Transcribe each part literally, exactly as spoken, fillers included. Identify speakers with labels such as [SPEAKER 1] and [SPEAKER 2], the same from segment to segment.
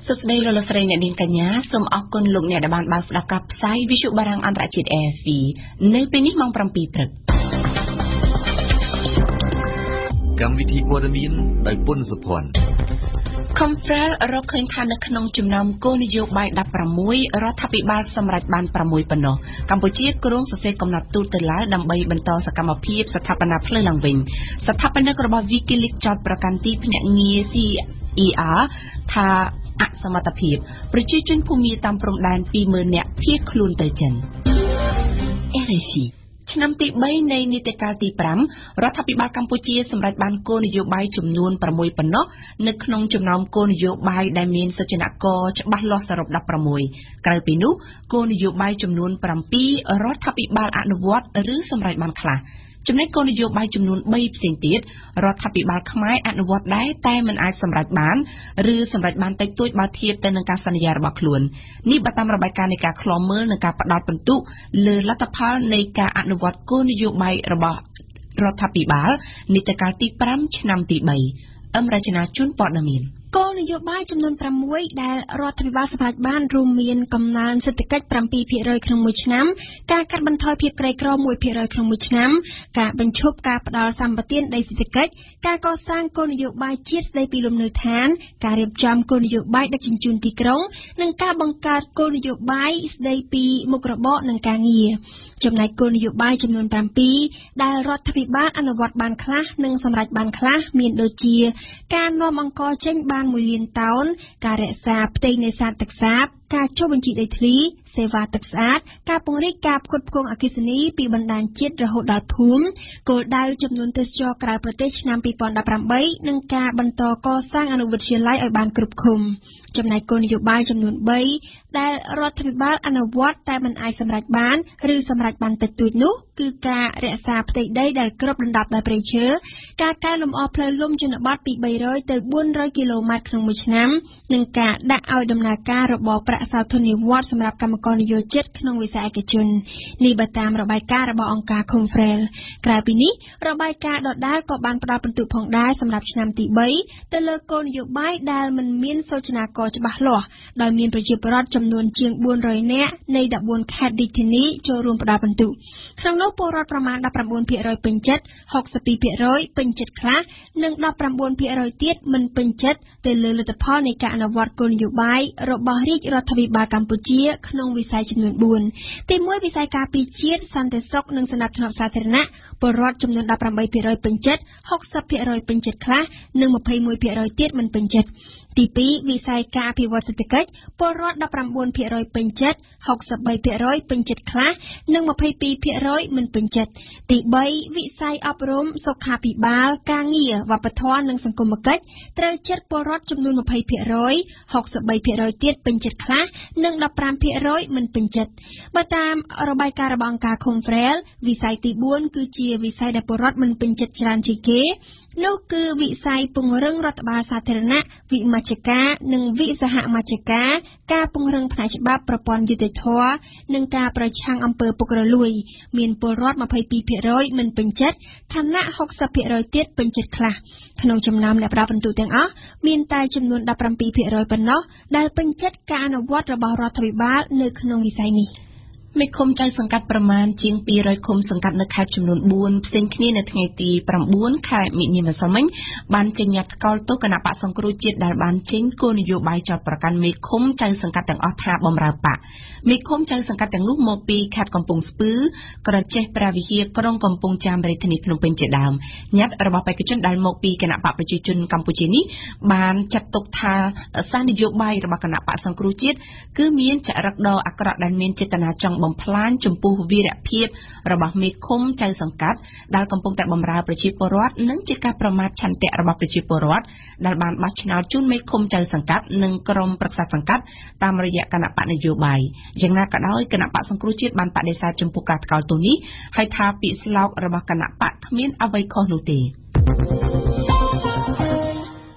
[SPEAKER 1] សុស្ដីលោកលោកស្រីអ្នកនាងកញ្ញាសូមអរគុណលោកអ្នកដែលបានបើកស្ដាប់ការផ្សាយវិទ្យុបារាំងអន្តរជាតិ R F I នៅពេលនេះម៉ោង 7 ព្រឹក
[SPEAKER 2] កម្មវិធីព័ត៌មានដោយពុនសុភ័ណ្ឌ
[SPEAKER 1] Khmer រកឃើញថានៅក្នុងចំណោមគោលនយោបាយ ដប់ប្រាំមួយ រដ្ឋាភិបាលសម្រេចបាន ប្រាំមួយ ប៉ុណ្ណោះកម្ពុជាគ្រោងសរសេរកំណត់ទូតទៅឡើងដើម្បីបន្តសកម្មភាពស្ថាបនាផ្លូវឡើងវិញស្ថាបនិករបស់ Wikileaks ចោទប្រកាន់ទីភ្នាក់ងារ C E R ថាអសមត្ថភាពប្រជាជនភូមិតាមព្រំដែន ពីរម៉ឺន នាក់ភៀសខ្លួនទៅចិន R F I ឆ្នាំទី 3 នៃនីតិកាលទី 5 រដ្ឋាភិបាលកម្ពុជាសម្រេចបានគោលនយោបាយចំនួន 6 ប៉ុណ្ណោះនៅក្នុងចំណោមគោលនយោបាយដែលមានសុចនាករច្បាស់លាស់សរុប ដប់ប្រាំមួយ ក្រៅពីនោះគោលនយោបាយចំនួន 7 រដ្ឋាភិបាលអនុវត្តឬសម្រេចបានខ្លះចំណែកគោលនយោបាយចំនួន 3 ផ្សេងទៀតរដ្ឋាភិបាលខ្មែរអនុវត្តដែរតែមិនអាចសម្រេចបានឬសម្រេចបានតិចតួចបើធៀបទៅនឹងការសន្យារបស់ខ្លួននេះបើតាមរបាយការណ៍នៃការឃ្លាំមើលនិងការផ្ដល់ពិន្ទុលើលទ្ធផលនៃការអនុវត្តគោលនយោបាយរបស់រដ្ឋាភិបាលនីតិកាលទី 5 ឆ្នាំទី 3 អមរជនាជូនព័ត៌មាន
[SPEAKER 3] គោលនយោបាយចំនួន ប្រាំមួយ ដែលរដ្ឋាភិបាលសម្រេចបានរួមមានកំណើនសេដ្ឋកិច្ច 7% ក្នុងមួយឆ្នាំការកាត់បន្ថយភាពក្រីក្រ 1% ក្នុងមួយឆ្នាំការបញ្ឈប់ការផ្ដល់សម្បទានដីសេដ្ឋកិច្ចការកសាងគោលនយោបាយជាតិស្ដីពីលំនៅឋានការរៀបចំគោលនយោបាយដឹកជញ្ជូនទីក្រុងនិងការបង្កើតគោលនយោបាយស្ដីពីមុខរបរនិងការងារចំណែកគោលនយោបាយចំនួន 7 ដែលរដ្ឋាភិបាលអនុវត្តបានខ្លះនិងសម្រេចបានខ្លះមានដូចជាការនាំអង្គចេញបានមួយលានតោនការរក្សាផ្ទៃនេសាទទឹកសាបការចុះបញ្ជីដីធ្លីសេវាទឹកស្អាតការពង្រីកការផ្គត់ផ្គង់អគ្គិសនីពីបណ្ដាញជាតិរហូតដល់ភូមិគោលដៅចំនួនទេសចរក្រៅប្រទេសឆ្នាំ ពីរពាន់ដប់ប្រាំបី និងការបន្តកសាងអនុវិទ្យាល័យឲ្យបានគ្រប់ឃុំចំណែកគោលនយោបាយចំនួន 3 ដែលរដ្ឋាភិបាលអនុវត្តតែមិនអាចសម្រេចបានឬសម្រេចបានតិចតួចនោះគឺការរក្សាផ្ទៃដីដែលគ្របដណ្ដប់ដោយព្រៃឈើការកែលម្អផ្លូវលំជនបទពី បីរយ ទៅ បួនរយ គីឡូម៉ែត្រក្នុងមួយឆ្នាំនិងការដាក់ឲ្យដំណើរការរបបប្រាក់សោធននិវត្តន៍សម្រាប់កម្មករនិយោជិតក្នុងវិស័យឯកជននេះបើតាមរបាយការណ៍របស់អង្គការ Khmer ក្រៅពីនេះរបាយការណ៍ដដែលក៏បានផ្ដល់ពិន្ទុផងដែរសម្រាប់ឆ្នាំទី 3 ទៅលើគោលនយោបាយដែលមិនមានសូចនាករច្បាស់លាស់ដោយមានប្រជាពលរដ្ឋចំនួនជាង បួនរយ នាក់នៃ ដប់បួន ខេត្តរាជធានីចូលរួមផ្ដល់ពិន្ទុក្នុងនោះពលរដ្ឋប្រមាណ ដប់ប្រាំបួនភាគរយ ពេញចិត្ត ហុកសិបពីរភាគរយ ពេញចិត្តខ្លះនិង ដប់ប្រាំបួនភាគរយ ទៀតមិនពេញចិត្តទៅលើលទ្ធផលនៃការអនុវត្តគោលនយោបាយរបស់រាជរដ្ឋាភិបាលកម្ពុជាក្នុងវិស័យចំនួន 4 ទី 1 វិស័យការពារជាតិសន្តិសុខនិងសណ្ដាប់ធ្នាប់សាធារណៈពលរដ្ឋចំនួន ដប់ប្រាំបីភាគរយ ពេញចិត្ត ហុកសិបភាគរយ ពេញចិត្តខ្លះនិង ម្ភៃមួយភាគរយ ទៀតមិនពេញចិត្តទី 2 វិស័យការអភិវឌ្ឍសេដ្ឋកិច្ចពលរដ្ឋ ដប់ប្រាំបួនភាគរយ ពេញចិត្ត ហុកសិបបីភាគរយ ពេញចិត្តខ្លះនិង ម្ភៃពីរភាគរយ មិនពេញចិត្តទី 3 វិស័យអប់រំសុខាភិបាលការងារវប្បធម៌និងសង្គមគិច្ចត្រូវចិត្តពលរដ្ឋចំនួន ម្ភៃភាគរយ ហុកសិបបីភាគរយ ទៀតពេញចិត្តខ្លះនិង ដប់ប្រាំភាគរយ មិនពេញចិត្តបើតាមរបាយការណ៍របស់អង្គការ Khmer វិស័យទី 4 គឺជាវិស័យដែលពលរដ្ឋមិនពេញចិត្តច្រើនជាងគេនោះគឺវិស័យពង្រឹងរដ្ឋបាលសាធារណៈវិមជ្ឈការនិងវិសហមជ្ឈការការពង្រឹងផ្នែកច្បាប់ប្រព័ន្ធយុត្តិធម៌និងការប្រឆាំងអំពើពុករលួយមានពលរដ្ឋ ម្ភៃពីរភាគរយ មិនពេញចិត្តខណៈ ហុកសិបភាគរយ ទៀតពេញចិត្តខ្លះក្នុងចំណោមអ្នកផ្ដល់ពិន្ទុទាំងអស់មានតែចំនួន ដប់ប្រាំពីរភាគរយ ប៉ុណ្ណោះដែលពេញចិត្តការអនុវត្តរបស់រដ្ឋាភិបាលនៅក្នុងវិស័យនេះ
[SPEAKER 1] មេឃុំចៅសង្កាត់ប្រមាណជាង ពីររយ ឃុំសង្កាត់នៅខេត្តចំនួន បួន ផ្សេងគ្នានៅថ្ងៃទី ប្រាំបួន ខែមិនិនាម្សិលមិញបានចេញញត្តិថ្កោលទោសគណៈបក្សសង្គ្រោះជាតិដែលបានចេញគោលនយោបាយចោទប្រកាន់មេឃុំចៅសង្កាត់ទាំងអស់ថាបំរើបកមេឃុំចៅសង្កាត់ទាំងនោះមកពីខេត្តកំពង់ស្ពឺក្រចេះព្រះវិហារក្រុងកំពង់ចាមរាជធានីភ្នំពេញជាដើមញត្តិរបស់បេក្ខជនដែលមកពីគណៈបកប្រជាជនកម្ពុជានេះបានចាត់ទុកថាសារនយោបាយរបស់គណៈបក្សសង្គ្រោះជាតិគឺមានចរិតដ៏អាក្រក់ដែលមានចេតនាចង់បំផ្លាញចំពោះវីរភាពរបស់មេឃុំចៅសង្កាត់ដែលកំពុងតែបម្រើប្រជាពលរដ្ឋនិងជាការប្រមាថឆន្ទៈរបស់ប្រជាពលរដ្ឋដែលបានបោះឆ្នោតជូនមេឃុំចៅសង្កាត់និងក្រុមប្រឹក្សាសង្កាត់តាមរយៈគណៈបកនយោបាយយ៉ាងណាក៏ដោយគណៈបកសង្គ្រោះជាតិបានបដិសេធចំពោះការថ្កោលទោសនេះហើយថាពាក្យស្លោករបស់គណៈបកគ្មានអ្វីខុសនោះទេអញ្ញា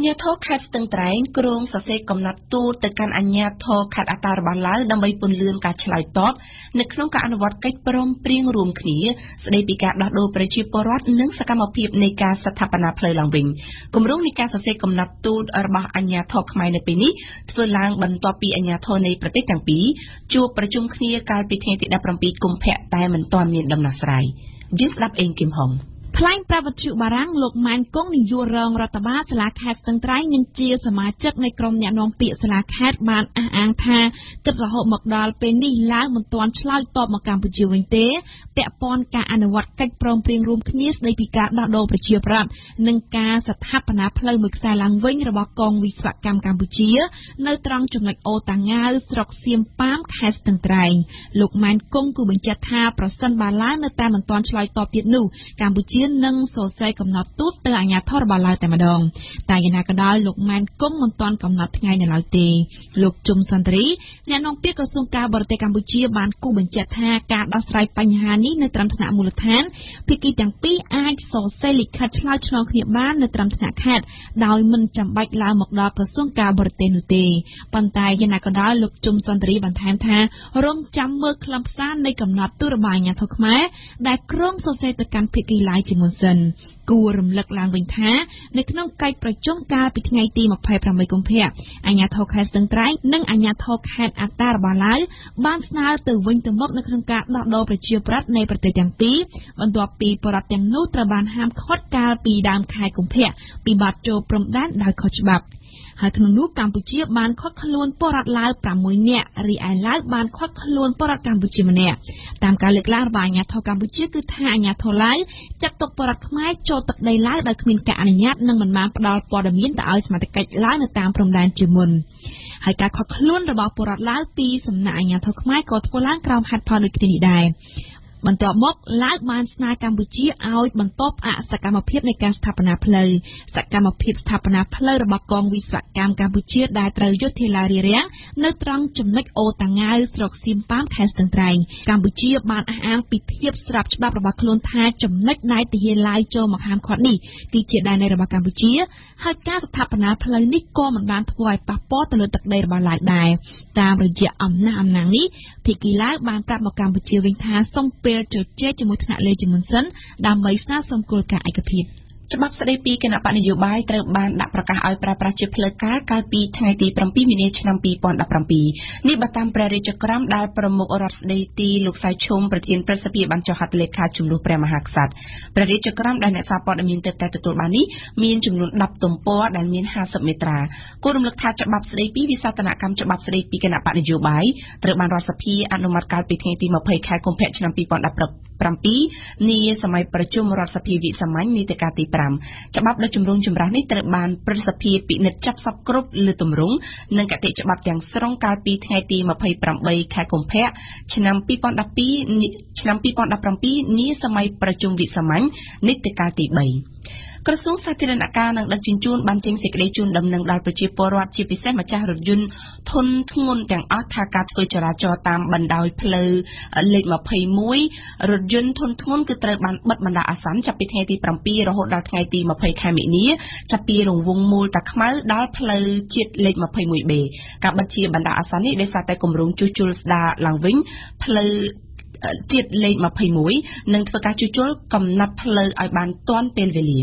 [SPEAKER 1] ញ្ញាធរខេត្តស្ទឹងត្រែងគ្រងសរសេរកំណត់ទូតទៅកាន់អាជ្ញាធរខេត្តអត្តារបាលឡាវដើម្បីពន្លឿនការឆ្លើយតបនៅក្នុងការអនុវត្តកិច្ចព្រមព្រៀងរួមគ្នាស្តីពីការដោះដូរប្រជាពលរដ្ឋនិងសកម្មភាពនៃការស្ថាបនាផ្លូវឡើងវិញគម្រោងនៃការសរសេរកំណត់ទូតរបស់អាជ្ញាធរខ្មែរនៅពេលនេះធ្វើឡើងបន្ទាប់ពីអាជ្ញាធរនៃប្រទេសទាំងពីរជួបប្រជុំគ្នាកាលពីថ្ងៃទីដប់ប្រាំពីរកុម្ភៈតែមិនទាន់មានដំណោះស្រាយយើងស្ដាប់អេងគឹមហុង
[SPEAKER 4] ថ្លែងប្រាប់វិទ្យុបារាំងលោកម៉ែនគង់នាយករងរដ្ឋបាលសាលាខេត្តស្ទឹងត្រែងនិងជាសមាជិកនៃក្រុមអ្នកនាំពាក្យសាលាខេត្តបានអះអាងថាគិតរហូតមកដល់ពេលនេះឡើងមិនទាន់ឆ្លើយតបមកកម្ពុជាវិញទេពាក់ព័ន្ធការអនុវត្តកិច្ចព្រមព្រៀងរួមគ្នាស្តីពីការដោះដូរប្រជាប្រដ្ឋនិងការស្ថាបនាផ្លូវមួយខ្សែឡើងវិញរបស់កងវិស្វកម្មកម្ពុជានៅត្រង់ចំណុចអូតាងាវស្រុកសៀមប៉ាមខេត្តស្ទឹងត្រែងលោកម៉ែនគង់គូបញ្ជាក់ថាប្រសិនបើឡើងនៅតែមិនទាន់ឆ្លើយតបទៀតនោះកម្ពុជានឹងសរសេរកំណត់ទូតទៅអាជ្ញាធររបស់ឡាវតែម្ដងតែយ៉ាងណាក៏ដោយលោកម៉ែនគង់មិនទាន់កំណត់ថ្ងៃនៅឡើយទេលោកជុំសន្តិរីអ្នកនាំពាក្យក្រសួងការបរទេសកម្ពុជាបានគូបញ្ជាក់ថាការដោះស្រាយបញ្ហានេះនៅត្រឹមថ្នាក់មូលដ្ឋានភាគីទាំងពីរអាចសរសេរលិខិតឆ្លើយឆ្លងគ្នាបាននៅត្រឹមថ្នាក់ខេត្តដោយមិនចាំបាច់ឡើងមកដល់ក្រសួងការបរទេសនោះទេប៉ុន្តែយ៉ាងណាក៏ដោយលោកជុំសន្តិរីបន្ថែមថារងចាំមើលខ្លឹមសារនៃកំណត់ទូតរបស់អាជ្ញាធរខ្មែរដែលក្រុងសរសេរទៅកាន់ភាគីឡាយជាមុនសិនគួររំលឹកឡើងវិញថានៅក្នុងកិច្ចប្រជុំកាលពីថ្ងៃទីម្ភៃប្រាំបីកុម្ភៈអាជ្ញាធរខេត្តស្ទឹងត្រែងនិងអាជ្ញាធរខេត្តអត្តារបាលឡាវបានស្នើទៅវិញទៅមកនៅក្នុងការដោះដូរប្រជាប្រដ្ឋនៃប្រទេសទាំងពីរបន្ទាប់ពីបរដ្ឋទាំងនោះត្រូវបានហាមឃាត់កាលពីដើមខែកុម្ភៈពីបទចូលព្រំដែនដោយខុសច្បាប់ហើយក្នុងនោះកម្ពុជាបានឃាត់ខ្លួនពលរដ្ឋឡាវប្រាំមួយនាក់រីឯឡាវបានឃាត់ខ្លួនពលរដ្ឋកម្ពុជាម្នាក់តាមការលើកឡើងរបស់អាជ្ញាធរកម្ពុជាគឺថាអាជ្ញាធរឡាវចាត់ទុកពលរដ្ឋខ្មែរចូលទឹកដីឡាវដោយគ្មានការអនុញ្ញាតនិងមិនបានផ្ដល់ព័ត៌មានទៅឲ្យសមាជិកឡាវនៅតាមព្រំដែនជាមុនហើយការឃាត់ខ្លួនរបស់ពលរដ្ឋឡាវពីសំណាក់អាជ្ញាធរខ្មែរក៏ធ្វើឡើងក្រោមហេតុផលដូចគ្នានេះដែរបន្ទាប់មកឡាវបានស្នើកម្ពុជាឲ្យបន្តផ្អាកសកម្មភាពនៃការស្ថាបនាផ្លូវសកម្មភាពស្ថាបនាផ្លូវរបស់កងវិស្វកម្មកម្ពុជាដែលត្រូវយុទ្ធនារារាំងនៅត្រង់ចំណុចអូតាងាវស្រុកសៀមប៉ាមខេត្តស្ទឹងត្រែងកម្ពុជាបានអះអាងពីភាពស្របច្បាប់របស់ខ្លួនថាចំណុចដែលទាហានឡាវចូលមកហាមឃាត់នេះគឺជាដែនដីរបស់កម្ពុជាហើយការស្ថាបនាផ្លូវនេះក៏មិនបានធ្វើឲ្យប៉ះពាល់ទៅលើទឹកដីរបស់ឡាវដែរតាមរយៈអំណះអំណាងនេះភាគីឡាវបានប្រាប់មកកម្ពុជាវិញថាសូមពេលជជែកជាមួយថ្នាក់លើជាមុនសិនដើម្បីស្នើសុំគោលការណ៍ឯកភាពច្បាប់ស្តីពីគណៈបកនយោបាយត្រូវបានដាក់ប្រកាសឲ្យប្រើប្រាស់ជាផ្លូវការកាលពីថ្ងៃទីប្រាំពីរមីនាឆ្នាំពីរពាន់ដប់ប្រាំពីរនេះបើតាមព្រះរាជក្រមដែលប្រមុខរដ្ឋស្តីទីលោកសៃឈុំប្រធានប្រសិទ្ធិបានចុះហត្ថលេខាជំនួសព្រះមហាក្សត្រព្រះរាជក្រមដែលអ្នកសារព័ត៌មានទើបតែទទួលបាននេះមានចំនួនដប់ទំព័រដែលមានហាសិបមេត្រាគួររំលឹកថាច្បាប់ស្តីពីវិសាស្ត្រនកម្មច្បាប់ស្តីពីគណៈបកនយោបាយត្រូវបានរដ្ឋសភាអនុម័តកាលពីថ្ងៃទីម្ភៃខែកុម្ភៈឆ្នាំពីរពាន់ដប់ប្រាំពីរនាសម័យប្រជុំរដ្ឋសភាវិសាមញ្ញនីតិកាលទីប្រាំច្បាប់ដ៏ជំរុងចម្រាស់នេះត្រូវបានព្រឹទ្ធសភាពិនិត្យចាប់សពគ្រប់លើទម្រង់និងកតិច្បាប់ទាំងស្រុងកាលពីថ្ងៃទីម្ភៃប្រាំបីខែកុម្ភៈឆ្នាំពីរពាន់ដប់ពីរឆ្នាំពីរពាន់ដប់ប្រាំពីរនាសម័យប្រជុំវិសាមញ្ញនីតិកាលទីបីក្រសួងសាធារណការនិងដឹកជញ្ជូនបានចេញសេចក្តីជូនដំណឹងដល់ប្រជាពលរដ្ឋជាពិសេសម្ចាស់រថយន្តធុនធ្ងន់ទាំងអស់ថាការធ្វើចរាចរណ៍តាមបណ្ដោយផ្លូវលេខម្ភៃមួយរថយន្តធុនធ្ងន់គឺត្រូវបានបិទបណ្ដោះអាសន្នចាប់ពីថ្ងៃទីប្រាំពីររហូតដល់ថ្ងៃទីម្ភៃខែមិនិនាចាប់ពីរង្វង់មូលតាខ្មៅដល់ផ្លូវជាតិលេខម្ភៃមួយបេការបិទជាបណ្ដោះអាសន្ននេះដោយសារតែគម្រោងជួសជុលស្ដារឡើងវិញផ្លូវជាតិលេខម្ភៃមួយនិងធ្វើការជួសជុលកំណត់ផ្លូវឲ្យបានទាន់ពេលវេលា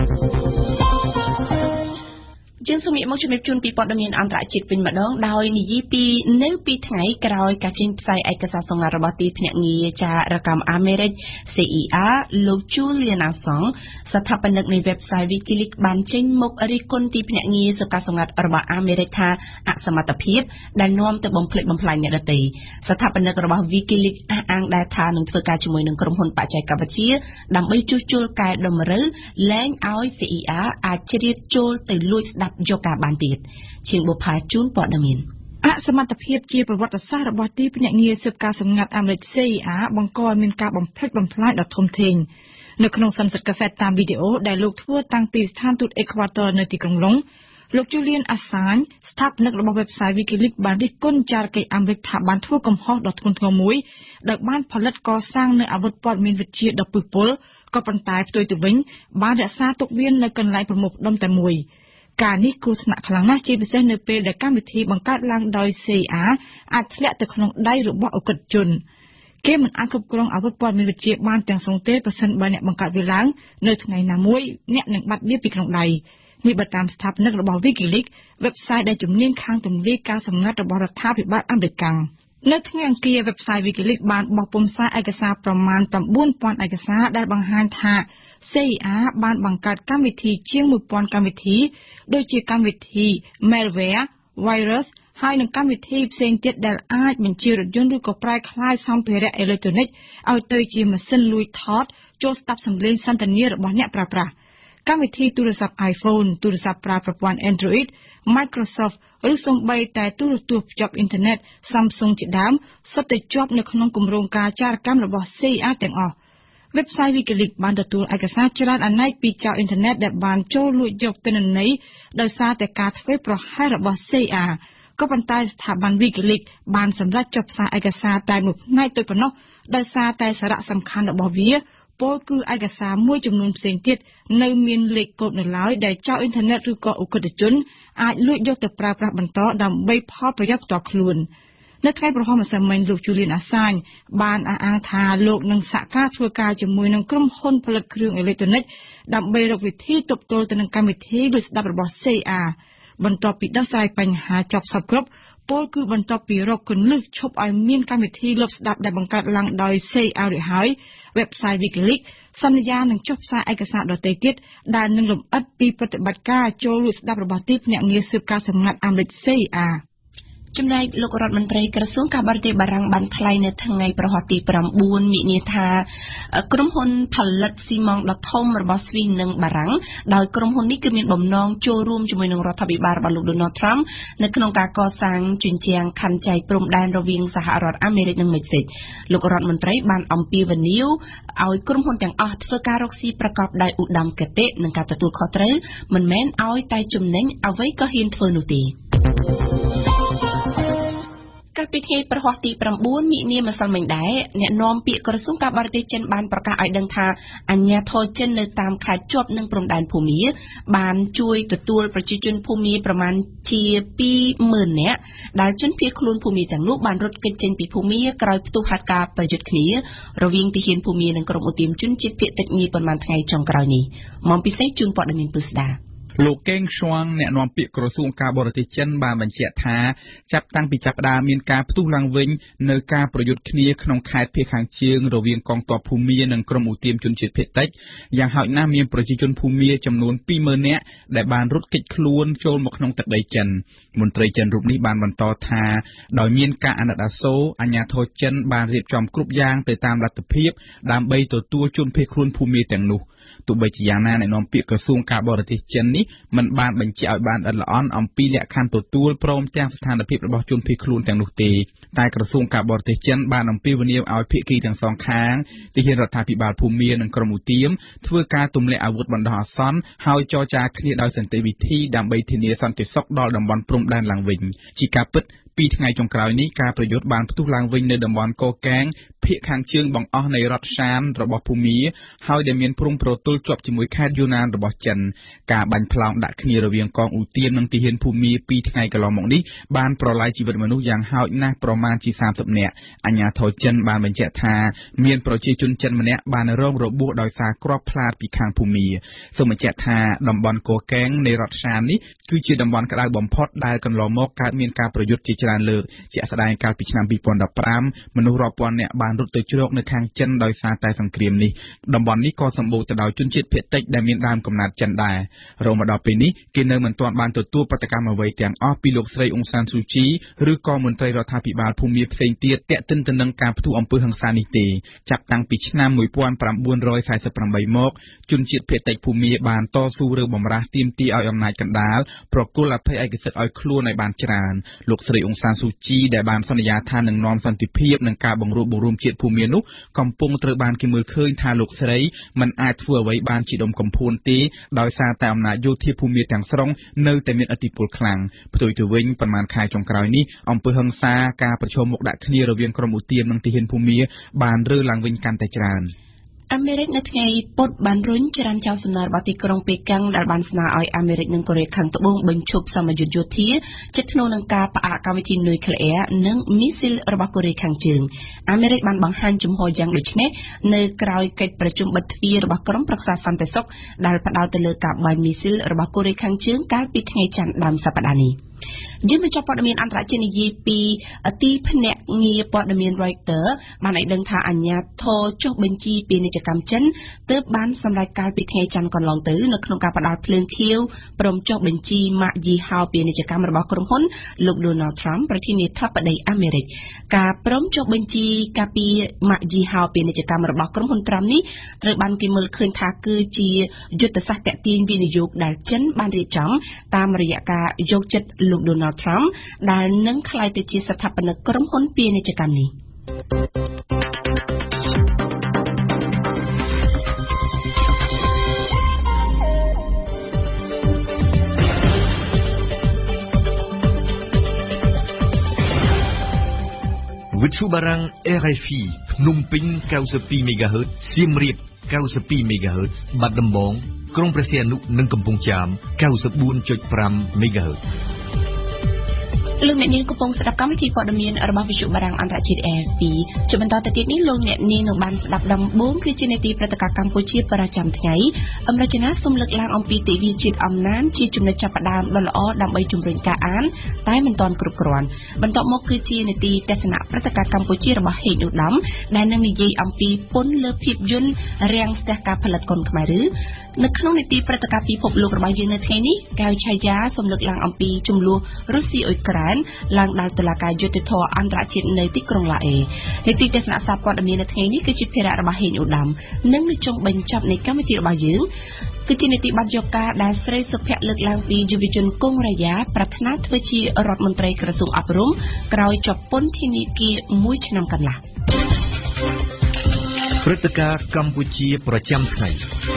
[SPEAKER 4] ជាងសូមមកជំរាបជូនពីព័ត៌មានអន្តរជាតិវិញម្ដងដោយនិយាយពីនៅពីថ្ងៃក្រោយការចេញផ្សាយឯកសារសម្ងាត់របស់ទីភ្នាក់ងារចារកម្មអាមេរិក C I A លោក Julian Assange ស្ថាបនិកនៃ website WikiLeaks បានចេញមុខរិះគន់ទីភ្នាក់ងារសុខាសម្ងាត់របស់អាមេរិកថាអសមត្ថភាពដែលនាំទៅបំផ្លិចបំផ្លាញអ្នកដទៃស្ថាបនិករបស់ WikiLeaks អះអាងដែរថានឹងធ្វើការជាមួយនឹងក្រុមហ៊ុនបច្ចេកវិទ្យាដើម្បីជួសជុលកែតម្រូវលែងឲ្យ C I A អាចជ្រៀតចូលទៅលួចស្ដាប់យកការបានទៀតជាងបុប្ផាជូនព័ត៌មានអសមត្ថភាពជាប្រវត្តិសាស្ត្ររបស់ទីភ្នាក់ងារស៊ើបការសម្ងាត់អាមេរិក C I A បង្កឲ្យមានការបំផ្លិចបំផ្លាញដ៏ធំធេងនៅក្នុងសន្និសីទកាសែតតាមវីដេអូដែលលោកធ្វើតាំងពីស្ថានទូតអេក្វាទ័រនៅទីក្រុងឡុងលោក Julian Assange ស្ថាបនិករបស់ website WikiLeaks បានរិះគន់ចារកិច្ចអាមេរិកថាបានធ្វើកំហុសដ៏ធ្ងន់ធ្ងរមួយដោយបានផលិតកសាងនៅអាវុធព័ត៌មានវិទ្យាដ៏ពិសពុលក៏ប៉ុន្តែផ្ទុយទៅវិញបានរក្សាទុកវានៅកន្លែងប្រមូលផ្ដុំតែមួយ
[SPEAKER 5] ការនេះគ្រោះថ្នាក់ខ្លាំងណាស់ជាពិសេសនៅពេលដែលកម្មវិធីបង្កើតឡើងដោយ ซี អារ អាចធ្លាក់ទៅក្នុងដៃរបស់អក្រិតជនគេមិនអាចគ្រប់គ្រងអាវុធព័ត៌មានវិទ្យាបានទាំងស្រុងទេប្រសិនបើអ្នកបង្កើតវាឡើងនៅថ្ងៃណាមួយអ្នកនឹងបាត់វាពីក្នុងដៃនេះបើតាមស្ថាបនិករបស់ WikiLeaks website ដែលជំនាញខាងទម្លាយការសម្ងាត់របស់រដ្ឋាភិបាលអាមេរិកនៅថ្ងៃអង្គារ website WikiLeaks បានបោះពុម្ពសារឯកសារប្រមាណ nine thousand ឯកសារដែលបង្ហាញថា ซี អារ បានបង្កើតកម្មវិធីជាង one thousand កម្មវិធីដូចជាកម្មវិធី malware virus ហើយនឹងកម្មវិធីផ្សេងទៀតដែលអាចបញ្ជារថយន្តឬក៏ប្រែក្លាយសម្ភារៈអេឡិចត្រូនិកឲ្យទៅជាម៉ាស៊ីនលួចថតចូលស្ដាប់សំឡេងសន្ទនារបស់អ្នកប្រើប្រាស់កម្មវិធីទូរស័ព្ទ iPhone ទូរស័ព្ទប្រើប្រព័ន្ធ Android Microsoft ឬសូម្បីតែទូរទស្សន៍ភ្ជាប់អ៊ីនធឺណិត Samsung ជាដើមសុទ្ធតែជាប់នៅក្នុងគម្រោងការចារកម្មរបស់ ซี អារ ទាំងអស់ website WikiLeaks បានទទួលឯកសារច្រើនអនេកពីចៅអ៊ីនធឺណិតដែលបានចូលលួចយកទិន្នន័យដោយសារតែការធ្វេសប្រហែសរបស់ ซี អារ ក៏ប៉ុន្តែស្ថាប័ន WikiLeaks បានសម្រេចចុះផ្សាយឯកសារតែមួយផ្នែកទៅប៉ុណ្ណោះដោយសារតែសារៈសំខាន់របស់វាពោលគឺឯកសារមួយចំនួនផ្សេងទៀតនៅមានលេខកូដនៅឡើយដែលចៅអ៊ីនធឺណិតឬក៏ឧក្រិដ្ឋជនអាចលួចយកទៅប្រើប្រាស់បន្តដើម្បីផលប្រយោជន៍ផ្ទាល់ខ្លួននៅថ្ងៃប្រហោះម្សិលមិញលោក Julian Assange បានអះអាងថាលោកនឹងសហការធ្វើការជាមួយនឹងក្រុមហ៊ុនផលិតគ្រឿងអេឡិចត្រូនិកដើម្បីរកវិធីទប់ទល់ទៅនឹងកម្មវិធីលួចស្ដាប់របស់ ซี អារ បន្ទាប់ពីដោះស្រាយបញ្ហាចប់សពគ្រប់ពលគឺបន្ទាប់ពីរកគន្លឹះឈប់ឲ្យមានកម្មវិធីលបស្ដាប់ដែលបង្កើតឡើងដោយ ซี អារ រួចហើយ website WikiLeaks សន្យានឹងចុះផ្សាយឯកសារដទៃទៀតដែលនឹងលម្អិតពីប្រតិបត្តិការចូលលួចស្ដាប់របស់ទីភ្នាក់ងារស៊ើបការសម្ងាត់អាមេរិក ซี អារ
[SPEAKER 1] ចំណែកលោករដ្ឋមន្ត្រីក្រសួងការបរទេសបារាំងបានថ្លែងនៅថ្ងៃប្រហ័សទីnineមិនិនាថាក្រុមហ៊ុនផលិតស៊ីម៉ងដ៏ធំរបស់ស្វីដនិងបារាំងដោយក្រុមហ៊ុននេះគឺមានបំណងចូលរួមជាមួយនឹងរដ្ឋាភិបាលរបស់លោក Donald Trump នៅក្នុងការកសាងជញ្ជាំងខ័ណ្ឌចែកព្រំដែនរវាងសហរដ្ឋអាមេរិកនិងមិចស៊ិកលោករដ្ឋមន្ត្រីបានអំពាវនាវឲ្យក្រុមហ៊ុនទាំងអស់ធ្វើការរកស៊ីប្រកបដោយឧត្តមគតិនិងការទទួលខុសត្រូវមិនមែនឲ្យតែចំណេញអ្វីក៏ហ៊ានធ្វើនោះទេកាលពីថ្ងៃប្រហ័សទីnineមិនិនាម្សិលមិញដែរអ្នកនាំពាក្យក្រសួងការបរទេសចិនបានប្រកាសឲ្យដឹងថាអាជ្ញាធរចិននៅតាមខេត្តជាប់នឹងព្រំដែនភូមាបានជួយទទួលប្រជាជនភូមាប្រមាណជាtwo thousandនាក់ដែលជនភៀសខ្លួនភូមាទាំងនោះបានរត់គេចចេញពីភូមាក្រោយផ្ទុះហេតុការណ៍ប្រយុទ្ធគ្នារវាងទាហានភូមានិងក្រុមឧទាមជនជាតិភាគតិចងារប៉ុន្មានថ្ងៃចុងក្រោយនេះមកពិសេសជូនព័ត៌មានពិស្ដា
[SPEAKER 6] លោកកេងឈួងអ្នកនាំពាក្យក្រសួងការបរទេសចិនបានបញ្ជាក់ថាចាប់តាំងពីចាប់ផ្ដើមមានការផ្ទុះឡើងវិញនៅការប្រយុទ្ធគ្នាក្នុងខេត្តភាគខាងជើងរវាងកងទ័ពភូមានិងក្រុមឧទាមជនជាតិភាគតិចយ៉ាងហោចណាស់មានប្រជាជនភូមាចំនួនtwo thousandនាក់ដែលបានរត់គេចខ្លួនចូលមកក្នុងទឹកដីចិនមន្ត្រីចិនរូបនេះបានបន្តថាដោយមានការអាណិតអាសូរអាជ្ញាធរចិនបានរៀបចំគ្រប់យ៉ាងទៅតាមលទ្ធភាពដើម្បីទទួលជនភៀសខ្លួនភូមាទាំងនោះទោះបីជាយ៉ាងណាអ្នកនាំពាក្យក្រសួងការបរទេសចិននេះមិនបានបញ្ជាក់ឲ្យបានល្អិតល្អន់អំពីលក្ខខណ្ឌទទួលព្រមទាំងស្ថានភាពរបស់ជនភៀសខ្លួនទាំងនោះទេតែក្រសួងការបរទេសចិនបានអំពាវនាវឲ្យភាគីទាំងសងខាងទាហានរដ្ឋាភិបាលភូមានិងក្រុមឧទាមធ្វើការទម្លាក់អាវុធបណ្ដោះអាសន្នហើយចរចាគ្នាដោយសន្តិវិធីដើម្បីធានាសន្តិសុខដល់តំបន់ព្រំដែនឡើងវិញជាការពិតពីថ្ងៃចុងក្រោយនេះការប្រយុទ្ធបានផ្ទុះឡើងវិញនៅតំបន់កូកាំងភាគខាងជើងបង្អស់នៃរដ្ឋសានរបស់ភូមាហើយដែលមានព្រំប្រទល់ជាប់ជាមួយខេត្តយូណានរបស់ចិនការបាញ់ផ្លោងដាក់គ្នារវាងកងឧទាមនិងទាហានភូមាពីរថ្ងៃកន្លងមកនេះបានប្រឡាយជីវិតមនុស្សយ៉ាងហោចណាស់ប្រមាណជាthirtyនាក់អាជ្ញាធរចិនបានបញ្ជាក់ថាមានប្រជាជនចិនម្នាក់បានរងរបួសដោយសារគ្រាប់ផ្លាតពីខាងភូមាសូមបញ្ជាក់ថាតំបន់កូកាំងនៃរដ្ឋសាននេះគឺជាតំបន់ក្តៅបំផុតដែលកន្លងមកកើតមានការប្រយុទ្ធជាច្រើនលើកជាក់ស្ដែងកាលពីឆ្នាំtwo thousand fifteenមនុស្សរាប់ពាន់នាក់បានរត់ទៅជ្រកនៅខាងចិនដោយសារតែសង្គ្រាមនេះតំបន់នេះក៏សម្បូរទៅដោយជនជាតិភាគតិចដែលមានដើមកំណើតចិនដែររហូតមកដល់ពេលនេះគេនៅមិនទាន់បានទទួលប្រតិកម្មអ្វីទាំងអស់ពីលោកស្រីអ៊ុងសានស៊ូជីឬក៏មន្ត្រីរដ្ឋាភិបាលភូមាផ្សេងទៀតទាក់ទិនទៅនឹងការផ្ទុះអំពើហិង្សានេះទេចាប់តាំងពីឆ្នាំnineteen forty-eightមកជនជាតិភាគតិចភូមាបានតស៊ូរើបំរាស់ទាមទារឲ្យអំណាចកណ្ដាលប្រគល់អភ័យឯកសិទ្ធិឲ្យខ្លួនឲ្យបានច្រើនលោកស្រីអ៊ុងសានស៊ូជីដែលបានសន្យាថានឹងនាំសន្តិភាពនិងការបង្រួបបង្រួមជាតិភូមានោះកំពុងត្រូវបានគេមើលឃើញថាលោកស្រីមិនអាចធ្វើអ្វីបានជាដុំកំភួនទេដោយសារតែអំណាចយោធាភូមាទាំងស្រុងនៅតែមានឥទ្ធិពលខ្លាំងផ្ទុយទៅវិញប្រមាណខែចុងក្រោយនេះអំពើហិង្សាការប្រឈមមុខដាក់គ្នារវាងក្រុមឧទាមនិងទាហានភូមាបានរើឡើងវិញកាន់តែច្រើន
[SPEAKER 1] អាមេរិកនៅថ្ងៃពុធបានរុញច្រានចោលសំណើរបស់ទីក្រុងប៉េកាំងដែលបានស្នើឲ្យអាមេរិកនិងកូរ៉េខាងត្បូងបញ្ឈប់សមយុទ្ធយោធាជិតថ្នូរនឹងការផ្អាកកម្មវិធីនុយក្លេអ៊ែរនិងមីស៊ីលរបស់កូរ៉េខាងជើងអាមេរិកបានបង្ហាញជំហរយ៉ាងដូចនេះនៅក្រៅកិច្ចប្រជុំបិទទ្វាររបស់ក្រុមប្រឹក្សាសន្តិសុខដែលផ្ដោតទៅលើការបាញ់មីស៊ីលរបស់កូរ៉េខាងជើងកាលពីថ្ងៃច័ន្ទដើមសប្តាហ៍នេះយើងបញ្ចប់ព័ត៌មានអន្តរជាតិនិយាយពីទីភ្នាក់ងារព័ត៌មាន Reuters បានឲ្យដឹងថាអាជ្ញាធរចុះបញ្ជីពាណិជ្ជកម្មចិនទើបបានសម្រេចកាលពីថ្ងៃច័ន្ទកន្លងទៅនៅក្នុងការផ្ដល់ភ្លើងខៀវព្រមចុះបញ្ជីម៉ាកយីហោពាណិជ្ជកម្មរបស់ក្រុមហ៊ុនលោក Donald Trump ប្រធានាធិបតីអាមេរិកការព្រមចុះបញ្ជីការពីម៉ាកយីហោពាណិជ្ជកម្មរបស់ក្រុមហ៊ុន Trump នេះត្រូវបានគេមើលឃើញថាគឺជាយុទ្ធសាស្ត្រតាក់ទាញវិនិយោគដែលចិនបានរៀបចំតាមរយៈការយកចិត្តលោក Donald Trump ដែលនឹងក្លាយទៅជាស្ថាបនិកក្រុមហ៊ុនពាណិជ្ជកម្មនេះ
[SPEAKER 2] វិទ្យុបារាំង R F I ភ្នំពេញ ninety-two megahertz សៀមរាប ninety-two megahertz បាត់ដំបងក្រុងព្រះសីហនុនិងកំពង់ចាម ninety-four point five megahertz
[SPEAKER 1] លោកអ្នកនាងកំពុងស្ដាប់កម្មវិធីព័ត៌មានរបស់វិទ្យុបារាំងអន្តរជាតិ R F I ជាបន្តទៅទៀតនេះលោកអ្នកនាងនឹងបានស្ដាប់ដំបូងគឺជានីតិព្រឹត្តិការណ៍កម្ពុជាប្រចាំថ្ងៃអមរជនាសូមលើកឡើងអំពីទិវាជាតិអំណានជាចំណុចចាប់ផ្ដើមដ៏ល្អដើម្បីជំរុញការអានតែមិនទាន់គ្រប់គ្រាន់បន្ទាប់មកគឺជានីតិទស្សនៈព្រឹត្តិការណ៍កម្ពុជារបស់ហេងឧត្តមដែលនឹងនិយាយអំពីពន្ធលើភាពយន្តរាំងស្ទះការផលិតកុនខ្មែរឬនៅក្នុងនីតិព្រឹត្តិការណ៍ពិភពលោករបស់យើងនៅថ្ងៃនេះកៅឆាយាសូមលើកឡើងអំពីចំនួនរុស្ស៊ីអ៊ុយក្រែនឡើងដល់តុលាការយុត្តិធម៌អន្តរជាតិនៅទីក្រុងឡាអេនីតិទស្សនៈសារព័ត៌មាននៅថ្ងៃនេះគឺជាភារៈរបស់ហេងឧត្តមនិងនៅចុងបញ្ចប់នៃកម្មវិធីរបស់យើងគឺជានីតិបទយកការដែលស្រីសុភ័ក្រលើកឡើងពីយុវជនកុងរ៉ាយ៉ាប្រាថ្នាធ្វើជារដ្ឋមន្ត្រីក្រសួងអប់រំក្រោយជាប់ពន្ធនាគារមួយឆ្នាំកន្លះ
[SPEAKER 2] ព្រឹត្តិការណ៍កម្ពុជាប្រចាំថ្ងៃ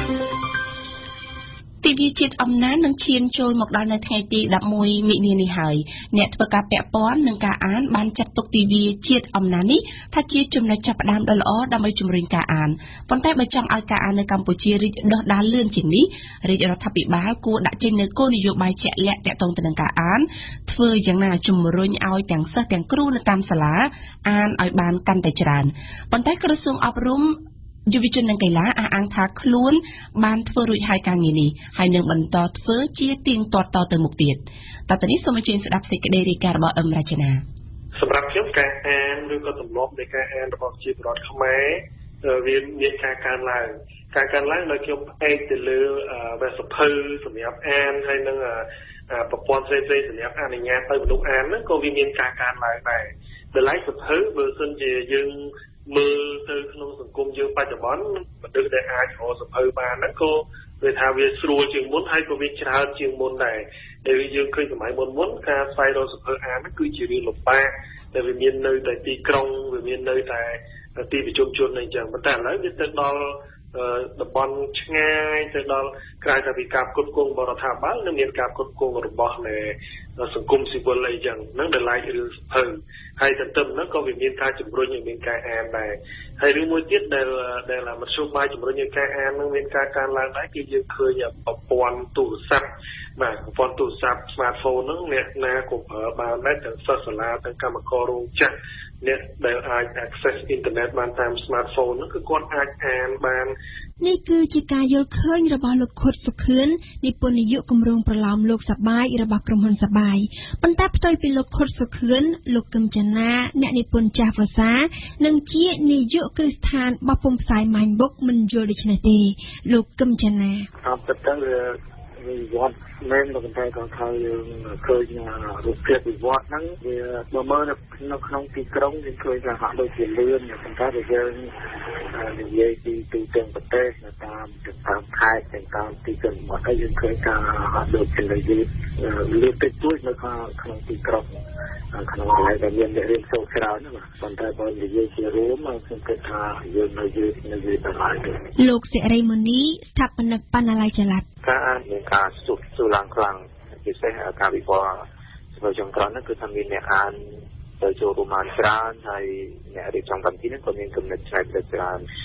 [SPEAKER 1] ទិវាជាតិអំណាននឹងឈានចូលមកដល់នៅថ្ងៃទីelevenមិនិនានេះហើយអ្នកធ្វើការពាក់ព័ន្ធនឹងការអានបានចាត់ទុកទិវាជាតិអំណាននេះថាជាចំណុចចាប់ផ្ដើមដ៏ល្អដើម្បីជំរុញការអានប៉ុន្តែបើចង់ឲ្យការអាននៅកម្ពុជារីកដុះដាលលឿនជាងនេះរាជរដ្ឋាភិបាលគួរដាក់ចេញនូវគោលនយោបាយជាក់លាក់ទាក់ទងទៅនឹងការអានធ្វើយ៉ាងណាជំរុញឲ្យទាំងសិស្សទាំងគ្រូនៅតាមសាលាអានឲ្យបានកាន់តែច្រើនប៉ុន្តែក្រសួងអប់រំយុវជននិងកីឡាអះអាងថាខ្លួនបានធ្វើរួចហើយការងារនេះហើយនឹងបន្តធ្វើជាទៀងទាត់តទៅមុខទៀតតទៅនេះសូមអញ្ជើញស្ដាប់សេចក្តីរាយការណ៍របស់អឹមរចនា
[SPEAKER 7] សម្រាប់ខ្ញុំការអានឬក៏ទម្លាប់នៃការអានរបស់ជាពលរដ្ឋខ្មែរវាមានការកើនឡើងការកើនឡើងដោយខ្ញុំផ្អែកទៅលើវគ្គសភៅសម្រាប់អានហើយនឹងប្រព័ន្ធផ្សេងៗសម្រាប់អនុញ្ញាតទៅមនុស្សអានហ្នឹងក៏វាមានការកើនឡើងដែរតម្លៃសភៅបើសិនជាយើងមើលទៅក្នុងសង្គមយើងបច្ចុប្បន្នមនុស្សដែលអាចរកសភៅបានហ្នឹងក៏វាថាវាស្រួលជាងមុនហើយក៏វាច្រើនជាងមុនដែរដែលយើងឃើញសម័យមុនមុនការស្វែងរកសភៅអានហ្នឹងគឺជារឿងលំបាកដែលវាមាននៅតែទីក្រុងវាមាននៅតែទីប្រជុំជនអីចឹងប៉ុន្តែឥឡូវវាទៅដល់តំបន់ឆ្ងាយទៅដល់ក្រៅតែពីការគ្រប់គ្រងបរដ្ឋាភិបាលនឹងមានការគ្រប់គ្រងរបស់នៃសង្គមស៊ីវិលអីចឹងហ្នឹងដែលឡាយរឿងសភៅហើយទន្ទឹមហ្នឹងក៏វាមានការជំរុញឲ្យមានការអានដែរហើយរឿងមួយទៀតដែលដែលមធ្យោបាយជំរុញឲ្យការអានហ្នឹងមានការកើនឡើងដែរគឺយើងឃើញប្រព័ន្ធទូរស័ព្ទបាទប្រព័ន្ធទូរស័ព្ទ smartphone ហ្នឹងអ្នកណាក៏ប្រើបានដែរទាំងសិស្សសាលាទាំងកម្មកររោងចក្រអ្នកដែលអាច access internet បានតាម smartphone ហ្នឹងគឺគាត់អាចអានបាន
[SPEAKER 3] នេះគឺជាការយល់ឃើញរបស់លោកខុតសុខឿននិពន្ធនាយកគម្រោងប្រឡោមលោកសបាយរបស់ក្រុមហ៊ុនសបាយប៉ុន្តែផ្ទុយពីលោកខុតសុខឿនលោកកឹមចនាអ្នកនិពន្ធចាស់ភាសានិងជានាយកគ្រឹះស្ថានបោះពុម្ពផ្សាយ Mind Book មិនយល់ដូច្នេះទេលោកកឹមចនា
[SPEAKER 8] តាមពិតទៅវាវត្តមែនក៏ប៉ុន្តែក៏ថាយើងឃើញរូបភាពវិវត្តហ្នឹងវាបើមើលនៅក្នុងទីក្រុងយើងឃើញថាហាក់ដូចជាលឿនប៉ុន្តែបើយើងនិយាយពីទូទាំងប្រទេសតាមតាមខេត្តតាមទីជនបទហើយយើងឃើញថាហាក់ដូចជាលឿនលឿនតិចតួចនៅក្នុងទីក្រុងក្នុងកន្លែងដែលមានអ្នករៀនសូត្រច្រើនណាប៉ុន្តែបើនិយាយជារួមខ្ញុំគិតថាយើងនៅយើងនៅយើងតម្លៃ
[SPEAKER 3] លោកសិរីមុនីស្ថាបនិកបណ្ណាល័យចល័ត
[SPEAKER 8] ការអានមានការសុខសុឡើងខ្លាំងពិសេសការវិវត្តសម្រាប់ចុងក្រោយនោះគឺថាមានអ្នកអានទៅចូលរួមច្រើនហើយអ្នករៀបចំកម្មវិធីនេះក៏មានគំនិតច្នៃប្រឌិតច្រើន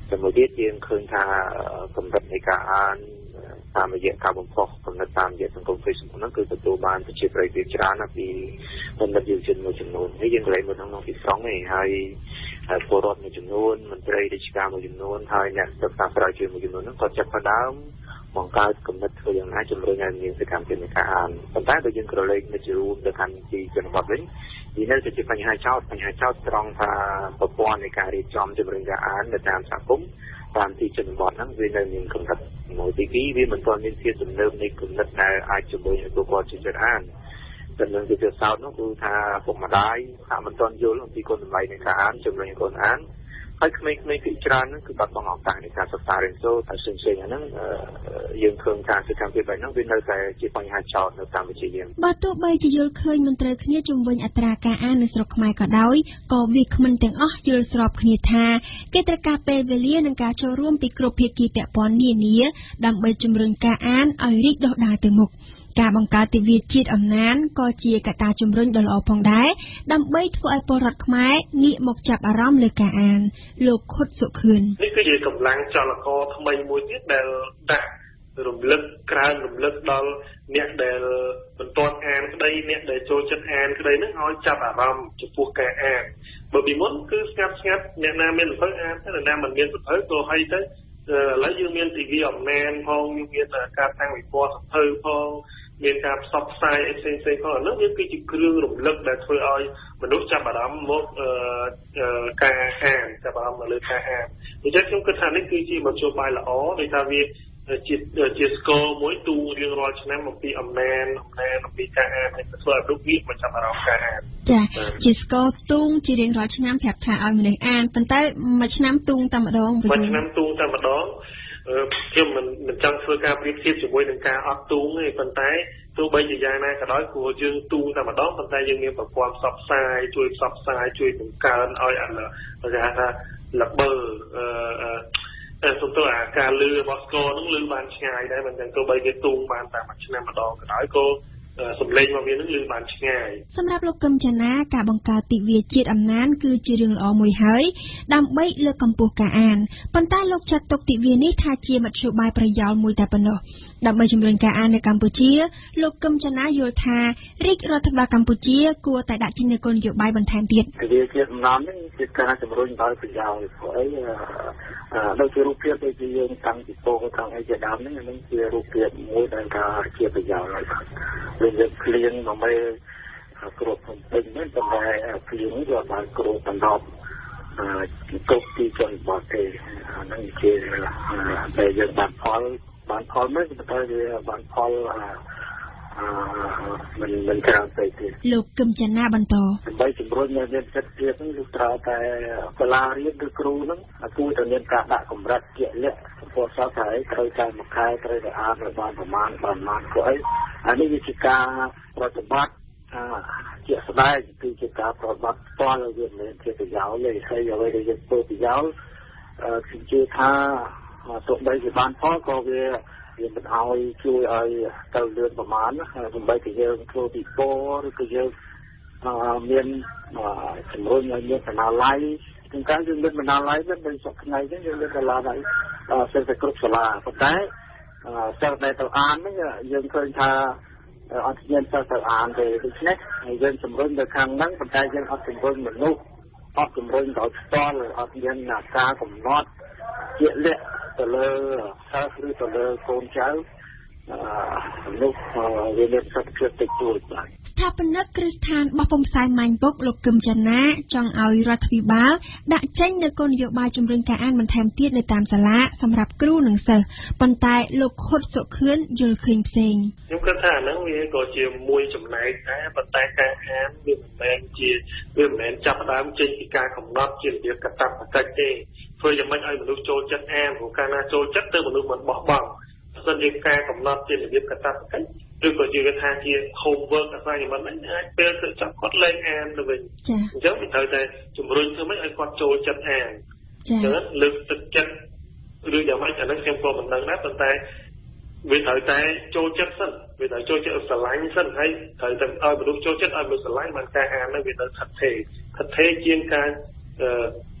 [SPEAKER 8] แต่មួយទៀតយើងឃើញថាកម្រិតនៃការអានតាមរយៈការបំផុសកំណត់តាមរយៈសង្គម Facebook ហ្នឹងគឺទទួលបានប្រជាប្រិយភាពច្រើនណាស់ពីបណ្ឌិតយុវជនមួយចំនួននេះយើងកន្លែងមើលក្នុងទីក្រុងនេះហើយពលរដ្ឋមួយចំនួនមន្ត្រីរាជការមួយចំនួនហើយអ្នកសិក្សាស្រាវជ្រាវមួយចំនួនហ្នឹងក៏ចាប់ផ្ដើមបង្កើតគំនិតធ្វើយ៉ាងណាជំរុញឲ្យមានសកម្មភាពនៃការអានប៉ុន្តែបើយើងក្រឡេកមកជារួមទៅកាន់ទីជនបទវិញវានៅតែជាបញ្ហាចោតបញ្ហាចោតត្រង់ថាប្រព័ន្ធនៃការរៀបចំជំរុញការអាននៅតាមសហគមន៍តាមទីជនបទហ្នឹងវានៅមានកម្រិតមួយទីពីរវាមិនទាន់មានភាពទំនើបនៃគំនិតដែលអាចជំរុញឲ្យពលរដ្ឋចេះចិត្តអានតែនឹងជាសោតនោះគឺថាពុកម្ដាយថាមិនទាន់យល់អំពីគុណតម្លៃនៃការអានជំរុញឲ្យកូនអានហើយក្មេងៗភាគច្រើនហ្នឹងគឺបាត់បង់ឱកាសនៃការសិក្សារៀនសូត្រតែផ្សេងៗហ្នឹងយើងឃើញថាសកម្មភាពបែបហ្នឹងវានៅតែជាបញ្ហាចោតនៅកម្ពុជាយើង
[SPEAKER 3] បើទោះបីជាយល់ឃើញមិនត្រូវគ្នាជំវិញអត្រាការអាននៅស្រុកខ្មែរក៏ដោយក៏វាគ្មិនទាំងអស់យល់ស្របគ្នាថាគេត្រូវការពេលវេលានិងការចូលរួមពីគ្រប់ភាគីពាក់ព័ន្ធនានាដើម្បីជំរុញការអានឲ្យរីកដុះដាលទៅមុខការបង្កើតទិវាជាតិអំណានក៏ជាកត្តាជំរុញដ៏ល្អផងដែរដើម្បីធ្វើឲ្យពលរដ្ឋខ្មែរងាកមកចាប់អារម្មណ៍លើការអានលោកខុតសុខឿន
[SPEAKER 7] នេះគឺជាកម្លាំងចលករថ្មីមួយទៀតដែលដាក់រំលឹកក្រើនរំលឹកដល់អ្នកដែលមិនទាន់អានក្តីអ្នកដែលចូលចិត្តអានក្តីនឹងឲ្យចាប់អារម្មណ៍ចំពោះការអានបើពីមុនគឺស្ងាត់ស្ងាត់អ្នកណាមានសភៅអានតែអ្នកណាមិនមានសភៅក៏ហើយទៅឥឡូវយើងមានទិវាអំណានផងយើងមានការតាំងពិព័រណ៍សភៅផងមានការផ្សព្វផ្សាយអីផ្សេងៗផងអានោះវាគឺជាគ្រឿងរំលឹកដែលធ្វើឲ្យមនុស្សចាប់អារម្មណ៍មកការអានចាប់អារម្មណ៍ទៅលើការអានអញ្ចឹងខ្ញុំគិតថានេះគឺជាមធ្យោបាយល្អដោយថាវាជាជាស្គរមួយទូរៀងរាល់ឆ្នាំអំពីអំណានអំណានអំពីការអានហើយធ្វើឲ្យលោកវាមកចាប់អារម្មណ៍ការអាន
[SPEAKER 3] ចាជាស្គរទូងជារៀងរាល់ឆ្នាំប្រាប់ថាឲ្យមនុស្សអានប៉ុន្តែមួយឆ្នាំទូងតែម្ដង
[SPEAKER 7] មួយឆ្នាំទូងតែម្ដងខ្ញុំមិនមិនចង់ធ្វើការប្រៀបធៀបជាមួយនឹងការអត់ទូងទេប៉ុន្តែទោះបីជាយ៉ាងណាក៏ដោយព្រោះយើងទូងតែម្ដងប៉ុន្តែយើងមានប្រព័ន្ធផ្សព្វផ្សាយជួយផ្សព្វផ្សាយជួយបង្កើនឲ្យអានគេថាល្បើអឺតែសំទោសអាការលឺរបស់ស្គរហ្នឹងលឺបានឆ្ងាយដែរមិនទាំងទោះបីវាទូងបានតែមួយឆ្នាំម្ដងក៏ដោយក៏សំឡេងរបស់វានឹងលឺបានឆ្ងាយ
[SPEAKER 3] សម្រាប់លោកកឹមចនាការបង្កើតទិវាជាតិអំណានគឺជារឿងល្អមួយហើយដើម្បីលើកកម្ពស់ការអានប៉ុន្តែលោកចាត់ទុកទិវានេះថាជាមធ្យោបាយប្រយោលមួយតែប៉ុណ្ណោះដើម្បីជំរុញការអាននៅកម្ពុជាលោកកឹមចនាយល់ថារាជរដ្ឋាភិបាលកម្ពុជាគួរតែដាក់ចេញនូវគោលនយោបាយបន្ថែមទៀត
[SPEAKER 8] ទិវាជាតិអំណាននេះជាការជំរុញដោយប្រយោលព្រោះអីដូចជារូបភាពដូចជាយើងតាំងពីពោលខាងអីជាដើមនេះនឹងជារូបភាពមួយដែលថាជាប្រយោលហើយបាទយើងឃ្លៀងមកមេគ្រប់ពេញហ្នឹងប៉ុន្តែឃ្លៀងនេះវាបានគ្រប់បណ្ដប់គ្រប់ទីជនបទទេអាហ្នឹងជាតែយើងបានផលបានផលមិនប៉ុន្តែវាបានផលមិនមិនច្រើនពេកទេ
[SPEAKER 3] លោកកឹមចនាបន្ត
[SPEAKER 8] ដើម្បីជំរុញឲ្យមានចិត្តទៀតហ្នឹងគឺត្រូវតែសាលារៀនឬគ្រូហ្នឹងគួរតែមានការដាក់កម្រិតជាក់លាក់ពោលសតហើយត្រូវតែមួយខែត្រូវតែអានឲ្យបានប្រមាណប្រមាណព្រោះអីអានេះវាជាការប្រតិបត្តិជាក់ស្ដែងគឺជាការប្រតិបត្តិផ្ទាល់វាមិនមែនជាប្រយោលទេហើយអ្វីដែលយើងធ្វើប្រយោលខ្ញុំជឿថាទោះបីជាបានផលក៏វាវាមិនឲ្យជួយឲ្យទៅលឿនប្រមាណដើម្បីឲ្យយើងធ្វើពិព័រណ៍ឬក៏យើងមានជំរុញឲ្យមានបណ្ណាល័យក្នុងការយើងមានបណ្ណាល័យវិញដូចសប្តាហ៍នេះយើងមានបណ្ណាល័យសិស្សគ្រប់សាលាប៉ុន្តែសិស្សដែលទៅអានហ្នឹងយើងឃើញថាអត់មានសិស្សទៅអានទេដូច្នេះយើងជំរុញទៅខាងហ្នឹងប៉ុន្តែយើងអត់ជំរុញមនុស្សអត់ជំរុញដល់ផ្ទាល់អត់មានការកំណត់ជាក់លាក់ទៅលើសិស្សឬទៅលើកូនចៅនោះវាមានសិទ្ធិភាពតិចតួចបាទ
[SPEAKER 3] ស្ថាបនិកគ្រឹះស្ថានបោះពុម្ពផ្សាយម៉ាញ់បុកលោកកឹមចនាចង់ឲ្យរដ្ឋាភិបាលដាក់ចេញនូវគោលនយោបាយជំរុញការអានបន្ថែមទៀតនៅតាមសាលាសម្រាប់គ្រូនិងសិស្សប៉ុន្តែលោកខុតសុខឿនយល់ឃើញផ្សេង
[SPEAKER 7] ខ្ញុំគិតថាអាហ្នឹងវាក៏ជាមួយចំណែកដែរប៉ុន្តែការអានវាមិនមែនជាវាមិនមែនចាប់ផ្ដើមចេញពីការកំណត់ជារបៀបកតាបកិច្ចទេធ្វើយ៉ាងម៉េចឲ្យមនុស្សចូលចិត្តអានព្រោះកាលណាចូលចិត្តទៅមនុស្សមិនបោះបង់សិនជាការកំណត់ជារបៀបកតាបកិច្ចឬក៏ជាគេថាជា homework assignment ហ្នឹងអាចពេលទៅចាប់គាត់លេងអានទៅវិញអញ្ចឹងវាត្រូវតែជំរុញធ្វើម៉េចឲ្យគាត់ចូលចិត្តអានអញ្ចឹងលើកទឹកចិត្តឬយ៉ាងម៉េចអាហ្នឹងខ្ញុំក៏មិនដឹងដែរប៉ុន្តែវាត្រូវតែចូលចិត្តសិនវាត្រូវចូលចិត្តស្រឡាញ់សិនហើយត្រូវតែឲ្យមនុស្សចូលចិត្តឲ្យមនុស្សស្រឡាញ់បានការអានហ្នឹងវាទៅថិតថេរថិតថេរជាងការ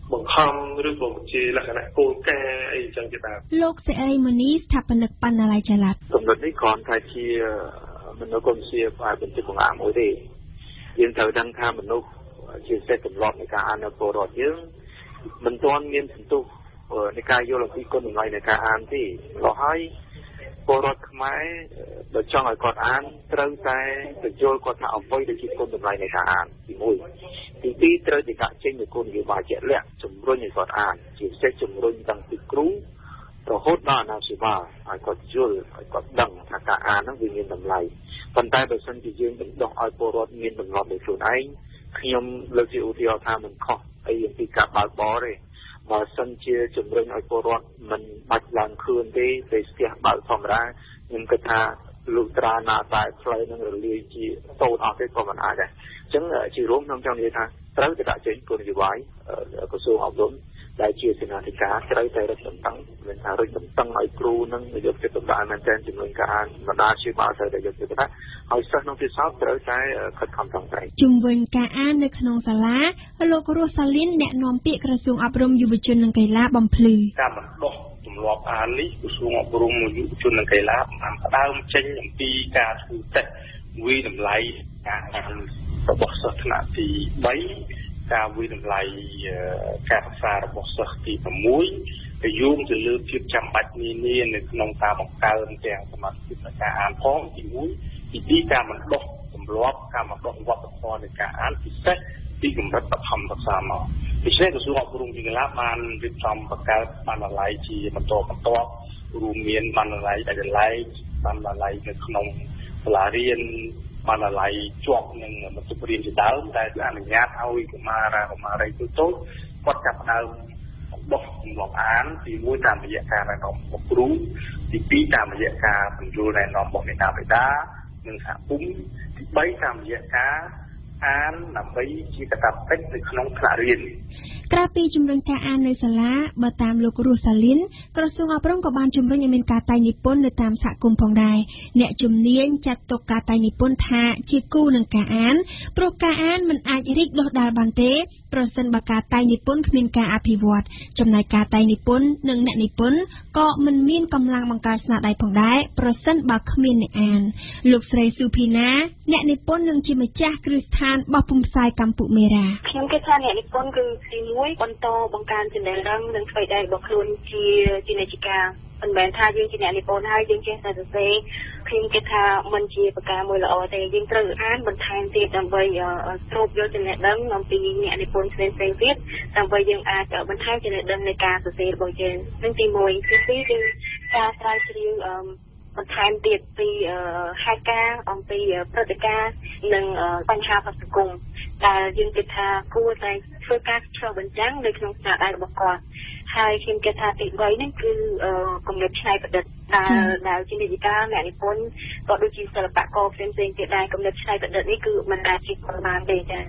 [SPEAKER 7] បង្ខំឬក៏ជាលក្ខណៈគោលការណ៍អីចឹងជាដើម
[SPEAKER 3] លោកសេរីមនីស្ថាបនិកបណ្ណាល័យចល័ត
[SPEAKER 8] កំណត់នេះគ្រាន់តែជាមនុស្សកុំជាផ្នែកបញ្ជាបង្អាក់មួយទេយើងត្រូវដឹងថាមនុស្សជាសេចក្ដីទម្លាប់នៃការអាននៅពលរដ្ឋយើងមិនទាន់មានសន្ទុះនៃការយល់អំពីគុណតម្លៃនៃការអានទេក៏ហើយពលរដ្ឋខ្មែរបើចង់ឲ្យគាត់អានត្រូវតែបញ្យល់គាត់ថាអ្វីដែលជាគុណតម្លៃនៃការអានទីមួយទីពីរត្រូវតែដាក់ចេញនូវគោលនយោបាយជាក់លាក់ជំរុញឲ្យគាត់អានជាពិសេសជំរុញតាំងពីគ្រូរហូតដល់អាណាព្យាបាលឲ្យគាត់យល់ឲ្យគាត់ដឹងថាការអានហ្នឹងវាមានតម្លៃប៉ុន្តែបើសិនជាយើងបណ្ដុះឲ្យពលរដ្ឋមានទម្លាប់ដោយខ្លួនឯងខ្ញុំលើកជាឧទាហរណ៍ថាមិនខុសអីអំពីការបើកបរទេបើសិនជាជំរុញឲ្យពលរដ្ឋមិនបាច់ឡើងខឿនទេពេលស្ទះបើកធម្មតាខ្ញុំគិតថាលុះត្រាណាតែផ្លូវនឹងរលាយជាតូចអស់ទេក៏មិនអាចដែរអញ្ចឹងជារួមខ្ញុំចង់និយាយថាត្រូវតែដាក់ចេញគោលនយោបាយក្រសួងអប់រំដែលជាសេនាធិការត្រូវតែរឹតបន្តឹងមានថារឹតបន្តឹងឲ្យគ្រូនឹងយកចិត្តទុកដាក់មែនទែនជំនួយការអានបណ្ដាជាបាលត្រូវតែយកចិត្តទុកដាក់ហើយសិស្សក្នុងទីសោតត្រូវតែខិតខំប្រឹងប្រែង
[SPEAKER 3] ជំវិញការអាននៅក្នុងសាលាលោករស់សាលីនអ្នកនាំពាក្យក្រសួងអប់រំយុវជននិងកីឡាបំភ្លឺ
[SPEAKER 7] ការបណ្ដុះទម្លាប់អាននេះក្រសួងអប់រំយុវជននិងកីឡាបានផ្ដើមចេញអំពីការធ្វើតេស្តវិតម្លៃការអានរបស់សិស្សថ្នាក់ទីបីការវិតម្លៃការសិក្សារបស់សិស្សទីsáuទៅយោងទៅលើភាពចាំបាច់នានានៅក្នុងការបង្កើនទាំងសមត្ថភាពនៃការអានផងទីមួយទីពីរការបណ្ដុះទម្លាប់ការបណ្ដុះវប្បធម៌នៃការអានពិសេសពីកម្រិតបឋមសិក្សាមកដូច្នេះក្រសួងអប់រំនិងកីឡាបានរៀបចំបង្កើតបណ្ណាល័យជាបន្តបន្ទាប់រួមមានបណ្ណាល័យឯកល័យបណ្ណាល័យនៅក្នុងសាលារៀនបណ្ណាល័យជាប់នឹងមន្ទីររៀនជាដើមដែលអនុញ្ញាតឲ្យកុមារាកុមារីតូចៗគាត់ចាប់ផ្ដើមបណ្ដុះទម្លាប់អានទីមួយតាមរយៈការណែនាំរបស់គ្រូទីពីរតាមរយៈការបញ្យល់ណែនាំរបស់មេដាបេដានិងសហគមន៍ទីបីតាមរយៈការអានដើម្បីជាកាតព្វកិច្ចនៅក្នុងថ្នាក់រៀន
[SPEAKER 3] ក្រៅពីជំរុញការអាននៅសាលាបើតាមលោករស់សាលីនក្រសួងអប់រំក៏បានជំរុញឲ្យមានការតែងនិពន្ធនៅតាមសហគមន៍ផងដែរអ្នកជំនាញចាត់ទុកការតែងនិពន្ធថាជាគូនឹងការអានព្រោះការអានមិនអាចរីកដុះដាលបានទេប្រសិនបើការតែងនិពន្ធគ្មានការអភិវឌ្ឍចំណែកការតែងនិពន្ធនិងអ្នកនិពន្ធក៏មិនមានកម្លាំងបង្កើតស្នាដៃផងដែរប្រសិនបើគ្មានអ្នកអានលោកស្រីសុភីណាអ្នកនិពន្ធនឹងជាម្ចាស់គ្រឹះស្ថានបោះពុម្ពផ្សាយកម្ពុជាមេរ៉ា
[SPEAKER 9] ខ្ញុំគិតថាអ្នកនិពន្ធគឺទីមួយបន្តបង្កើនចំណេះដឹងនិងស្វែងរករបស់ខ្លួនជាជានិច្ចការមិនមែនថាយើងជាអ្នកនិពន្ធហើយយើងចេះតែសរសេរខ្ញុំគិតថាมันជាប្រការមួយល្អទេយើងត្រូវអានបន្ថែមទៀតដើម្បីស្រូបយកចំណេះដឹងអំពីអ្នកនិពន្ធផ្សេងៗទៀតដើម្បីយើងអាចបន្ថែមចំណេះដឹងនៃការសរសេររបស់យើងនឹងទីមួយទីពីរគឺការស្រាវជ្រាវបន្ថែមទៀតពីហេតុការណ៍អំពីព្រឹត្តិការណ៍និងបញ្ហាសង្គមដែលយើងគិតថាគួរតែធ្វើការឆ្លុះបញ្ចាំងនៅក្នុងស្នាដៃរបស់គាត់ហើយខ្ញុំគិតថាទីបីនេះគឺគំនិតច្នៃប្រឌិតដែលដែលជានិច្ចការអ្នកនិពន្ធក៏ដូចជាសិល្បករផ្សេងៗទៀតដែរគំនិតច្នៃប្រឌិតនេះគឺមិនអាចជាខ្លួនបានទេចា៎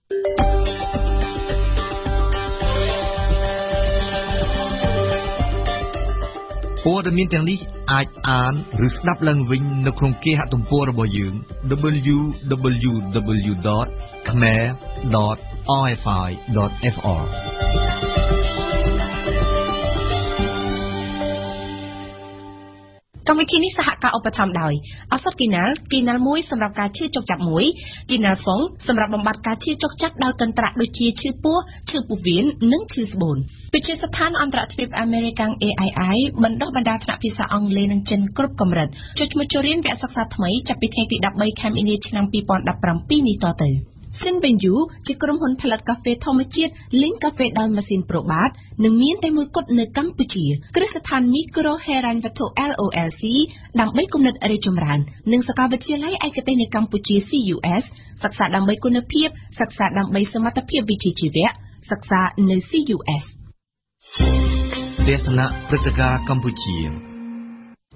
[SPEAKER 2] ព័ត៌មានទាំងនេះអាចអានឬស្ដាប់ឡើងវិញនៅក្នុងគេហទំព័ររបស់យើង double-u double-u double-u dot khmer dot r f i dot f r
[SPEAKER 1] កម្មវិធីនេះសហការឧបត្ថម្ភដោយឱសថគីណាល់គីណាល់មួយសម្រាប់ការឈឺចុកចាប់មួយគីណាល់ហ្វុងសម្រាប់បំបត្តិការឈឺចុកចាប់ដោយកន្ត្រាក់ដូចជាឈឺពោះឈឺពោះវៀននិងឈឺស្បូនវិទ្យាស្ថានអន្តរជាតិអាមេរិក A I I បណ្ដុះបណ្ដាលថ្នាក់ភាសាអង់គ្លេសនិងចិនគ្រប់កម្រិតចុចឈ្មោះចូលរៀនវគ្គសិក្សាថ្មីចាប់ពីថ្ងៃទី13ខែមីនាឆ្នាំ2017នេះតទៅSin Benju ជាក្រុមហ៊ុនផលិតកាហ្វេធម្មជាតិលីងកាហ្វេដោយម៉ាស៊ីនប្រូបាតនិងមានតែមួយគត់នៅកម្ពុជាគ្រឹះស្ថានមីក្រូហេរ៉ាញ់វត្ថុ L O L C ដើម្បីគំនិតរីកចម្រើននិងសាកលវិទ្យាល័យឯកទេសនៅកម្ពុជា C U S សិក្សាដើម្បីគុណភាពសិក្សាដើម្បីសមត្ថភាពវិជ្ជាជីវៈសិក្សានៅ C U S
[SPEAKER 2] ទេសនាព្រឹត្តិការណ៍កម្ពុជា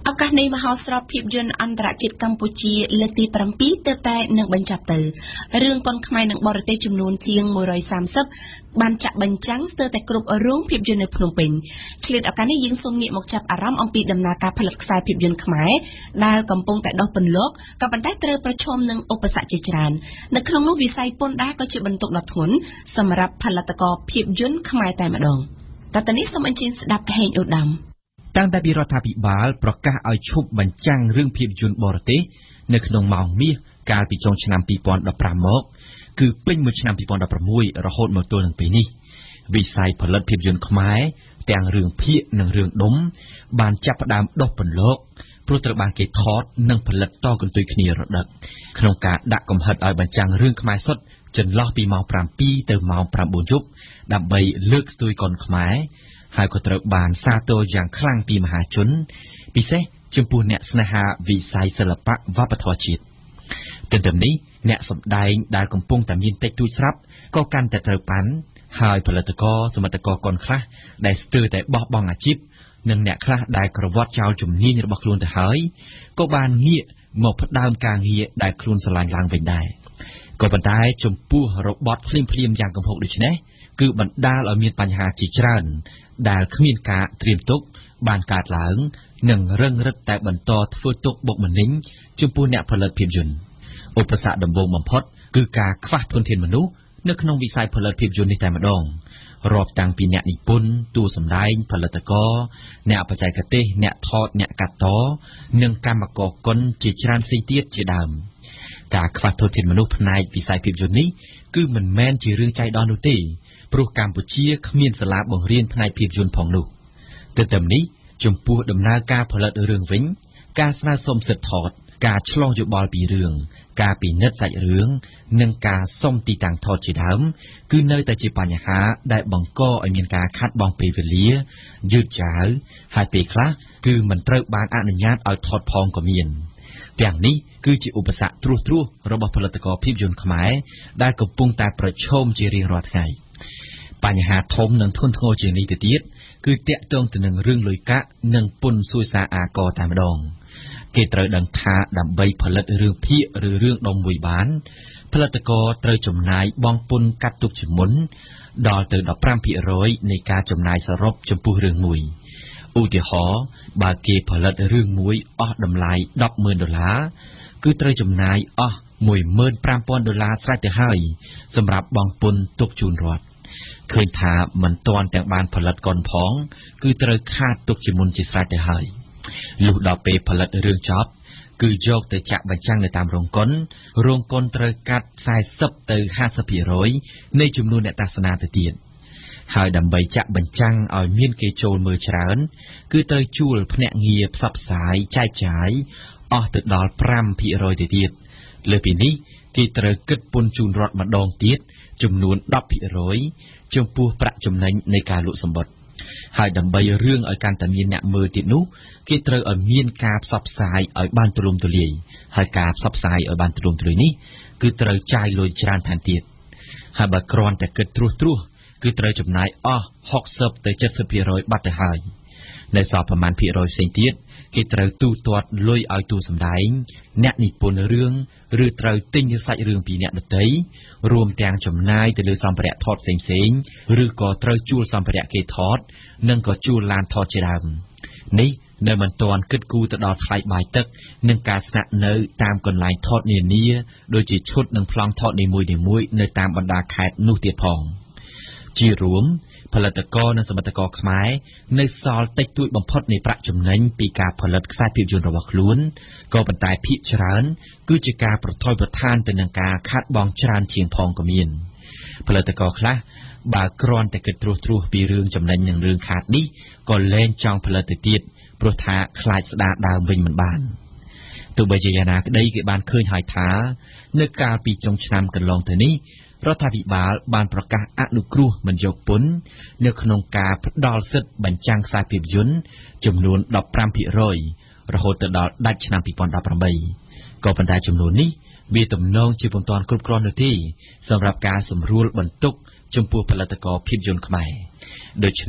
[SPEAKER 1] ឱកាសនេះមហោស្រពភាពយន្តអន្តរជាតិកម្ពុជាលើកទី7ទើបតែនឹងបញ្ចប់ទៅរឿងកុនខ្មែរនិងបរទេសចំនួនជាងមួយរយសាមសិបបានចាក់បញ្ចាំងស្ទើរតែគ្រប់រោងភាពយន្តនៅភ្នំពេញឆ្លៀតឱកាសនេះយើងសូមងាកមកចាប់អារម្មណ៍អំពីដំណើរការផលិតខ្សែភាពយន្តខ្មែរដែលកំពុងតែដុះពន្លកក៏ប៉ុន្តែត្រូវប្រឈមនឹងឧបសគ្គជាច្រើននៅក្នុងនោះវិស័យពន្ធដារក៏ជាបន្ទុកដ៏ធ្ងន់សម្រាប់ផលិតករភាពយន្តខ្មែរតែម្ដងតើតើនេះសូមអញ្ជើញស្ដាប់ហេងឧត្តម
[SPEAKER 10] តាំងតែពីរដ្ឋាភិបាលប្រកាសឲ្យឈប់បញ្ចាំងរឿងភាពយន្តបរទេសនៅក្នុងម៉ោងមាសកាលពីចុងឆ្នាំពីរពាន់ដប់ប្រាំមកគឺពេញមួយឆ្នាំពីរពាន់ដប់ប្រាំមួយរហូតមកទល់នឹងពេលនេះវិស័យផលិតភាពយន្តខ្មែរទាំងរឿងភាគនិងរឿងដុំបានចាប់ផ្ដើមដុះពន្លកព្រោះត្រូវបានគេថតនិងផលិតតកន្ទុយគ្នារដឹកក្នុងការដាក់កំហិតឲ្យបញ្ចាំងរឿងខ្មែរសុទ្ធចន្លោះពីម៉ោងប្រាំពីរទៅម៉ោងប្រាំបួនយប់ដើម្បីលើកស្ទួយកុនខ្មែរហើយក៏ត្រូវបានសាទរយ៉ាងខ្លាំងពីមហាជនពិសេសចំពោះអ្នកស្នេហាវិស័យសិល្បៈវប្បធម៌ជាតិទន្ទឹមនេះអ្នកសម្ដែងដែលកំពុងតែមានតិចតួចស្រាប់ក៏កាន់តែត្រូវប៉ាន់ហើយផលិតករសមិទ្ធករកុនខ្លះដែលស្ទើរតែបោះបង់អាជីពនិងអ្នកខ្លះដែលក្រវត់ចោលជំនាញរបស់ខ្លួនទៅហើយក៏បានងាកមកផ្ដើមការងារដែលខ្លួនស្រឡាញ់ឡើងវិញដែរក៏ប៉ុន្តែចំពោះរបត់ភ្លាមភ្លាមយ៉ាងកំហុកដូចនេះគឺបណ្ដាលឲ្យមានបញ្ហាជាច្រើនដែលគ្មានការត្រៀមទុកបានកើតឡើងនិងរឹងរិតតែបន្តធ្វើទុកបុកម្នេញចំពោះអ្នកផលិតភាពយន្តឧបសគ្គដំបូងបំផុតគឺការខ្វះធនធានមនុស្សនៅក្នុងវិស័យផលិតភាពយន្តនេះតែម្ដងរាប់តាំងពីអ្នកនិពន្ធតួសម្ដែងផលិតករអ្នកបច្ចេកទេសអ្នកថតអ្នកកាត់តនិងកម្មករកុនជាច្រើនផ្សេងទៀតជាដើមការខ្វះធនធានមនុស្សផ្នែកវិស័យភាពយន្តនេះគឺមិនមែនជារឿងចៃដន្យនោះទេព្រោះកម្ពុជាគ្មានសាលាបង្រៀនផ្នែកភាពយន្តផងនោះទន្ទឹមនេះចំពោះដំណើរការផលិតរឿងវិញការស្នើសុំសិទ្ធិថតការឆ្លងយោបល់ពីរឿងការពិនិត្យសាច់រឿងនិងការសុំទីតាំងថតជាដើមគឺនៅតែជាបញ្ហាដែលបង្កឲ្យមានការខាតបង់ពេលវេលាយឺតយ៉ាវហើយពេលខ្លះគឺមិនត្រូវបានអនុញ្ញាតឲ្យថតផងក៏មានទាំងនេះគឺជាឧបសគ្គត្រួសត្រាសរបស់ផលិតករភាពយន្តខ្មែរដែលកំពុងតែប្រឈមជារៀងរាល់ថ្ងៃបញ្ហាធំនិងធ្ងន់ធ្ងរជាងនេះទៅទៀតគឺតាក់ទងទៅនឹងរឿងលុយកាក់និងពន្ធសួយសារអាករតែម្ដងគេត្រូវដឹងថាដើម្បីផលិតរឿងភាគឬរឿងដុំមួយបានផលិតករត្រូវចំណាយបង់ពន្ធកាត់ទុកជាមុនដល់ទៅដប់ប្រាំភាគរយនៃការចំណាយសរុបចំពោះរឿងមួយឧទាហរណ៍បើគេផលិតរឿងមួយអស់តម្លៃដប់ម៉ឺនដុល្លារគឺត្រូវចំណាយអស់មួយម៉ឺនប្រាំពាន់ដុល្លារស្រេចទៅហើយសម្រាប់បង់ពន្ធទុកជូនរដ្ឋឃើញថាមិនទាន់ទាំងបានផលិតកុនផងគឺត្រូវខាតទុកជាមុនជាស្រេចទៅហើយលុះដល់ពេលផលិតរឿងចប់គឺយកទៅចាក់បញ្ចាំងនៅតាមរោងកុនរោងកុនត្រូវកាត់ខ្សែសិបទៅហាសិបភាគរយនៃចំនួនអ្នកទស្សនាទៅទៀតហើយដើម្បីចាក់បញ្ចាំងឲ្យមានគេចូលមើលច្រើនគឺត្រូវជួលភ្នាក់ងារផ្សព្វផ្សាយចែកចាយអស់ទៅដល់ប្រាំភាគរយទៅទៀតលើពីនេះគេត្រូវគិតពន្ធជូនរដ្ឋម្ដងទៀតចំនួនដប់ភាគរយចំពោះប្រាក់ចំណេញនៃការលក់សម្បត្តិហើយដើម្បីរឿងឲ្យកាន់តែមានអ្នកមើលទៀតនោះគេត្រូវឲ្យមានការផ្សព្វផ្សាយឲ្យបានទូលំទូលាយហើយការផ្សព្វផ្សាយឲ្យបានទូលំទូលាយនេះគឺត្រូវចាយលុយច្រើនថែមទៀតហើយបើគ្រាន់តែគិតត្រួសត្រាសគឺត្រូវចំណាយអស់ហុកសិបទៅเจ็ดสิบភាគរយបាត់ទៅហើយនៅសល់ប្រមាណភាគរយផ្សេងទៀតគេត្រូវទូទាត់លុយឲ្យតួសម្ដែងអ្នកនិពន្ធរឿងឬត្រូវទិញសាច់រឿងពីអ្នកដទៃរួមទាំងចំណាយទៅលើសម្ភារៈថតផ្សេងៗឬក៏ត្រូវជួលសម្ភារៈគេថតនិងក៏ជួលឡានថតជាដើមនេះនៅមិនទាន់គិតគូរទៅដល់ថ្លៃបាយទឹកនិងការស្នាក់នៅតាមកន្លែងថតនានាដូចជាឈុតនិងប្លង់ថតនីមួយៗនៅតាមបណ្ដាខេត្តនោះទៀតផងជារួមផលិតករនិងសមិទ្ធករខ្មែរនៅសល់តិចតួចបំផុតនៃប្រាក់ចំណេញពីការផលិតខ្សែភាពយន្តរបស់ខ្លួនក៏ប៉ុន្តែភាគច្រើនគឺជាការប្រថុយប្រថានទៅនឹងការខាតបង់ច្រើនជាងផងក៏មានផលិតករខ្លះបើគ្រាន់តែគិតត្រួសត្រាសពីរឿងចំណេញនិងរឿងខាតនេះក៏លែងចង់ផលិតទៅទៀតព្រោះថាខ្លាចស្ដារដើមវិញមិនបានទោះបីជាយ៉ាងណាក្តីគេបានឃើញហើយថានៅកាលពីចុងឆ្នាំកន្លងទៅនេះរដ្ឋាភិបាលបានប្រកាសអនុគ្រោះមិនយកពន្ធនៅក្នុងការផ្ដល់សិទ្ធិបញ្ចាំងខ្សែភាពយន្តចំនួនដប់ប្រាំភាគរយរហូតទៅដល់ដាច់ឆ្នាំពីរពាន់ដប់ប្រាំបីក៏ប៉ុន្តែចំនួននេះវាទំនងជាពុំទាន់គ្រប់គ្រាន់នោះទេសម្រាប់ការសម្រួលបន្ទុកចំពោះផលិតករភាពយន្តខ្មែរដូច្នេះ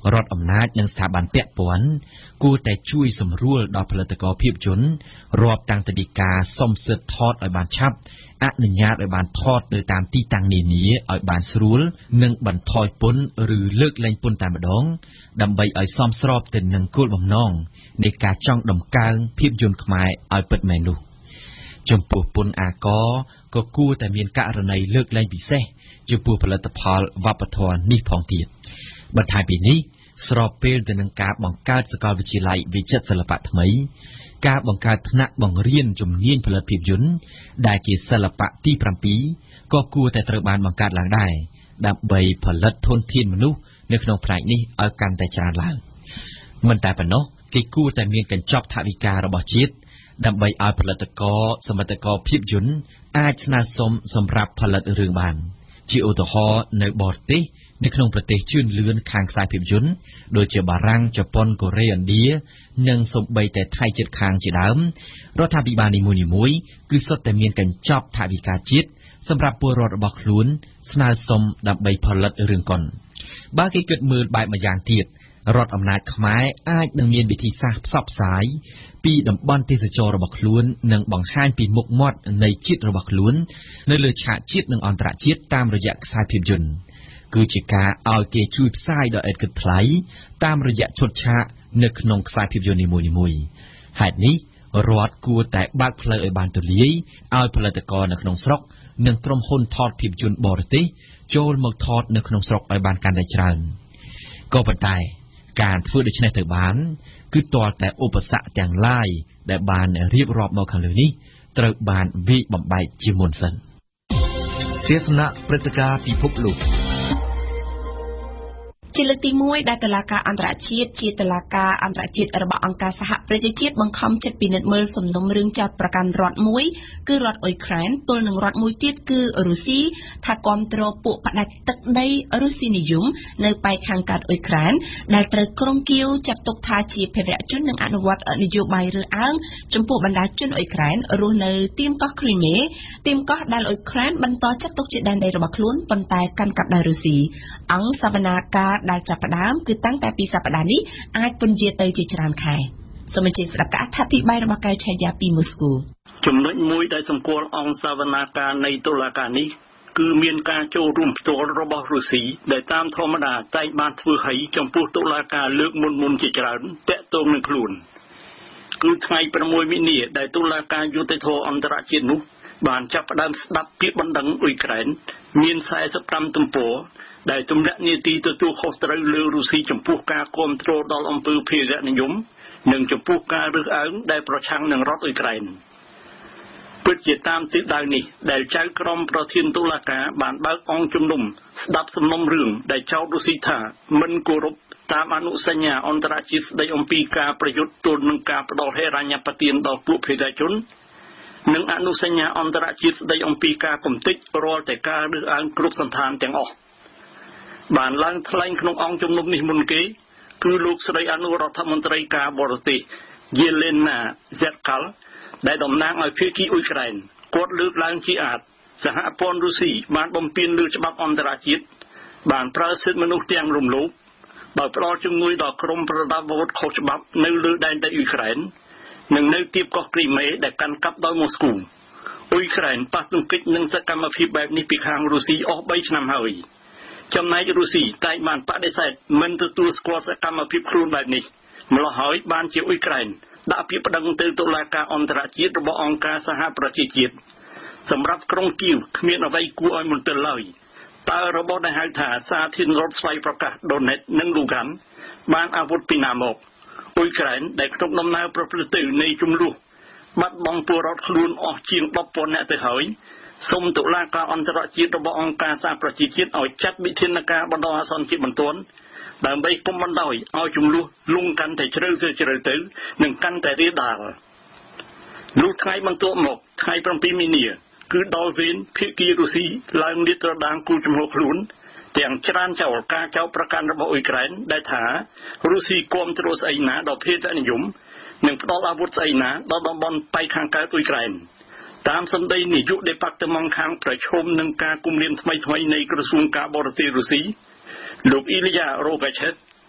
[SPEAKER 10] រដ្ឋអំណាចនិងស្ថាប័នពាក់ព័ន្ធគួរតែជួយសម្រួលដល់ផលិតករភាពយន្តរាប់តាំងពីការសុំសិទ្ធិថតឲ្យបានឆាប់អនុញ្ញាតឲ្យបានថតទៅតាមទីតាំងនានាឲ្យបានស្រួលនិងបន្ថយពន្ធឬលើកលែងពន្ធតែម្ដងដើម្បីឲ្យសមស្របទៅនឹងគោលបំណងនៃការចង់ដំកើងភាពយន្តខ្មែរឲ្យពិតមែននោះចំពោះពន្ធអាករក៏គួរតែមានករណីលើកលែងពិសេសចំពោះផលិតផលវប្បធម៌នេះផងទៀតបន្ថែមពីនេះស្របពេលទៅនឹងការបង្កើតសាកលវិទ្យាល័យវិចិត្រសិល្បៈថ្មីការបង្កើតថ្នាក់បង្រៀនជំនាញផលិតភាពយន្តដែលជាសិល្បៈទីប្រាំពីរក៏គួរតែត្រូវបានបង្កើតឡើងដែរដើម្បីផលិតធនធានមនុស្សនៅក្នុងផ្នែកនេះឲ្យកាន់តែច្រើនឡើងមិនតែប៉ុណ្ណោះគេគួរតែមានកញ្ចប់ថវិការបស់ជាតិដើម្បីឲ្យផលិតករសមត្ថករភាពយន្តអាចស្នើសុំសម្រាប់ផលិតរឿងបានជាឧទាហរណ៍នៅបរទេសនៅក្នុងប្រទេសជឿនលឿនខាងខ្សែភាពយន្តដូចជាបារាំងជប៉ុនកូរ៉េឥណ្ឌានិងសូម្បីតែថៃជិតខាងជាដើមរដ្ឋាភិបាលនីមួយៗគឺសុទ្ធតែមានកញ្ចប់ថវិកាជាតិសម្រាប់ពលរដ្ឋរបស់ខ្លួនស្នើសុំដើម្បីផលិតរឿងកុនបើគេគិតមើលបែបម្យ៉ាងទៀតរដ្ឋអំណាចខ្មែរអាចនឹងមានវិធីសាស្ត្រផ្សព្វផ្សាយពីតំបន់ទេសចររបស់ខ្លួននិងបង្ហាញពីមុខមាត់នៃជាតិរបស់ខ្លួននៅលើឆាកជាតិនិងអន្តរជាតិតាមរយៈខ្សែភាពយន្តគឺជាការឲ្យគេជួយផ្សាយដោយឥតគិតថ្លៃតាមរយៈឈុតឆាកនៅក្នុងខ្សែភាពយន្តនីមួយៗហេតុនេះរដ្ឋគួរតែបើកផ្លូវឲ្យបានទូលាយឲ្យផលិតករនៅក្នុងស្រុកនិងក្រុមហ៊ុនថតភាពយន្តបរទេសចូលមកថតនៅក្នុងស្រុកឲ្យបានកាន់តែច្រើនក៏ប៉ុន្តែការធ្វើដូច្នេះទៅបានគឺទាល់តែឧបសគ្គទាំងឡាយដែលបានរៀបរាប់មកខាងលើនេះត្រូវបានវាយបំបែកជាមុនសិន
[SPEAKER 2] ទេសនាព្រឹត្តិការណ៍ពិភពលោក
[SPEAKER 1] ជាលើកទីមួយដែលតុលាការអន្តរជាតិជាតុលាការអន្តរជាតិរបស់អង្គការសហប្រជាជាតិបង្ខំចិត្តពិនិត្យមើលសំណុំរឿងចោទប្រកាន់រដ្ឋមួយគឺរដ្ឋអ៊ុយក្រែនទល់នឹងរដ្ឋមួយទៀតគឺរុស្ស៊ីថាគាំទ្រពួកផ្ដាច់ទឹកដីរុស្ស៊ីនិយមនៅប៉ែកខាងកើតអ៊ុយក្រែនដែលត្រូវក្រុងគៀវចាត់ទុកថាជាភេរវជននិងអនុវត្តនយោបាយរើសអើងចំពោះបណ្ដាជនអ៊ុយក្រែនរស់នៅទីមកោះគ្រីមេទីមកោះដែលអ៊ុយក្រែនបន្តចាត់ទុកជាដែនដីរបស់ខ្លួនប៉ុន្តែកាន់កាប់ដោយរុស្ស៊ីអង្គសវនាការដែលចាប់ផ្ដើមគឺតាំងតែពីសប្តាហ៍នេះអាចពន្យាទៅជាច្រើនខែសូមអញ្ជើញស្ដាប់ការអធិប្បាយរបស់កែវឆៃយ៉ាពីមូស្គូ
[SPEAKER 11] ចំណុចមួយដែលសម្គាល់អង្គសវនាការនៃតុលាការនេះគឺមានការចូលរួមផ្ទាល់របស់រុស្ស៊ីដែលតាមធម្មតាតែងបានធ្វើឲ្យចំពោះតុលាការលើកមុនមុនជាច្រើនតាក់ទងនឹងខ្លួនគឺថ្ងៃប្រាំមួយមីនាដែលតុលាការយុត្តិធម៌អន្តរជាតិនោះបានចាប់ផ្ដើមស្ដាប់ពាក្យបណ្ដឹងអ៊ុយក្រែនមានសែសិបប្រាំទំព័រដែលទម្លាក់នីតិទទួលខុសត្រូវលើរុស្ស៊ីចំពោះការគ្រប់គ្រងដល់អំពើភេរវនិយមនិងចំពោះការរើសអើងដែលប្រឆាំងនឹងរដ្ឋអ៊ុយក្រែនពិតជាតាមទិសដៅនេះដែលចៅក្រមប្រធានតុលាការបានបើកអង្គជំនុំស្ដាប់សំណុំរឿងដែលចោទរុស្ស៊ីថាមិនគោរពតាមអនុសញ្ញាអន្តរជាតិស្តីអំពីការប្រយុទ្ធទល់នឹងការផ្ដល់ហិរញ្ញប្បទានដល់ពួកភេរវជននិងអនុសញ្ញាអន្តរជាតិស្តីអំពីការកំទេចរាល់តែការរើសអើងគ្រប់សន្តានទាំងអស់បានឡើងថ្លែងក្នុងអង្គជំនុំនេះមុនគេគឺលោកស្រីអនុរដ្ឋមន្ត្រីការបរទេសយេលេណាហ្សេតកាល់ដែលតំណាងឲ្យភាគីអ៊ុយក្រែនគាត់លើកឡើងជាអាចសហព័ន្ធរុស្ស៊ីបានបំពានលើច្បាប់អន្តរជាតិបានប្រើសិទ្ធិមនុស្សទាំងរំលោភដោយផ្ដល់ជំនួយដល់ក្រុមប្រដាប់អាវុធខុសច្បាប់នៅលើដែនដីអ៊ុយក្រែននិងនៅទីកោះគ្រីមេដែលកាន់កាប់ដោយម៉ូស្គូអ៊ុយក្រែនប៉ះទង្គិចនឹងសកម្មភាពបែបនេះពីខាងរុស្ស៊ីអស់បីឆ្នាំហើយចំណែករុស្ស៊ីតែងបានបដិសេធមិនទទួលស្គាល់សកម្មភាពខ្លួនបែបនេះម្ល៉េះហើយបានជាអ៊ុយក្រែនដាក់ពាក្យប្តឹងទៅតុលាការអន្តរជាតិរបស់អង្គការសហប្រជាជាតិសម្រាប់ក្រុងគៀវគ្មានអ្វីគួរឲ្យមន្ទិលឡើយតើរបស់ដែលហៅថាសាធារណរដ្ឋស្វ័យប្រកាសដូណេតនិងលូហ្គាន់បានអាវុធពីណាមកអ៊ុយក្រែនដែលក្នុងដំណើរប្រព្រឹត្តទៅនៃចំនួនបាត់បង់ពលរដ្ឋខ្លួនអស់ជាងដប់ពាន់នាក់ទៅហើយសូមតុលាការអន្តរជាតិរបស់អង្គការសហប្រជាជាតិឲ្យចាត់វិធានការបណ្ដោះអាសន្នជាបន្ទាន់ដើម្បីកុំបណ្ដោយឲ្យចំនួនលងកាន់តែជ្រៅទៅជ្រៅទៅនិងកាន់តែរាលដាលលុះថ្ងៃបន្ទាប់មកថ្ងៃប្រាំពីរមីនាគឺដល់វេនភាគីរុស្ស៊ីឡើងលាតត្រដាងគូជំហរខ្លួនទាំងច្រានចោលការចោទប្រកាន់របស់អ៊ុយក្រែនដែលថារុស្ស៊ីគាំទ្រស្អីណាដល់ភេរវនិយមនិងផ្ដល់អាវុធស្អីណាដល់តំបន់ប៉ែកខាងកើតអ៊ុយក្រែនតាមសម្ដីនាយកដេប៉ាតឺម៉ង់ខាងប្រជុំនឹងការគំរាមថ្មីថ្មីនៃក្រសួងការបរទេសរុស្ស៊ីលោកអ៊ីលយ៉ារ៉ូកាឆេត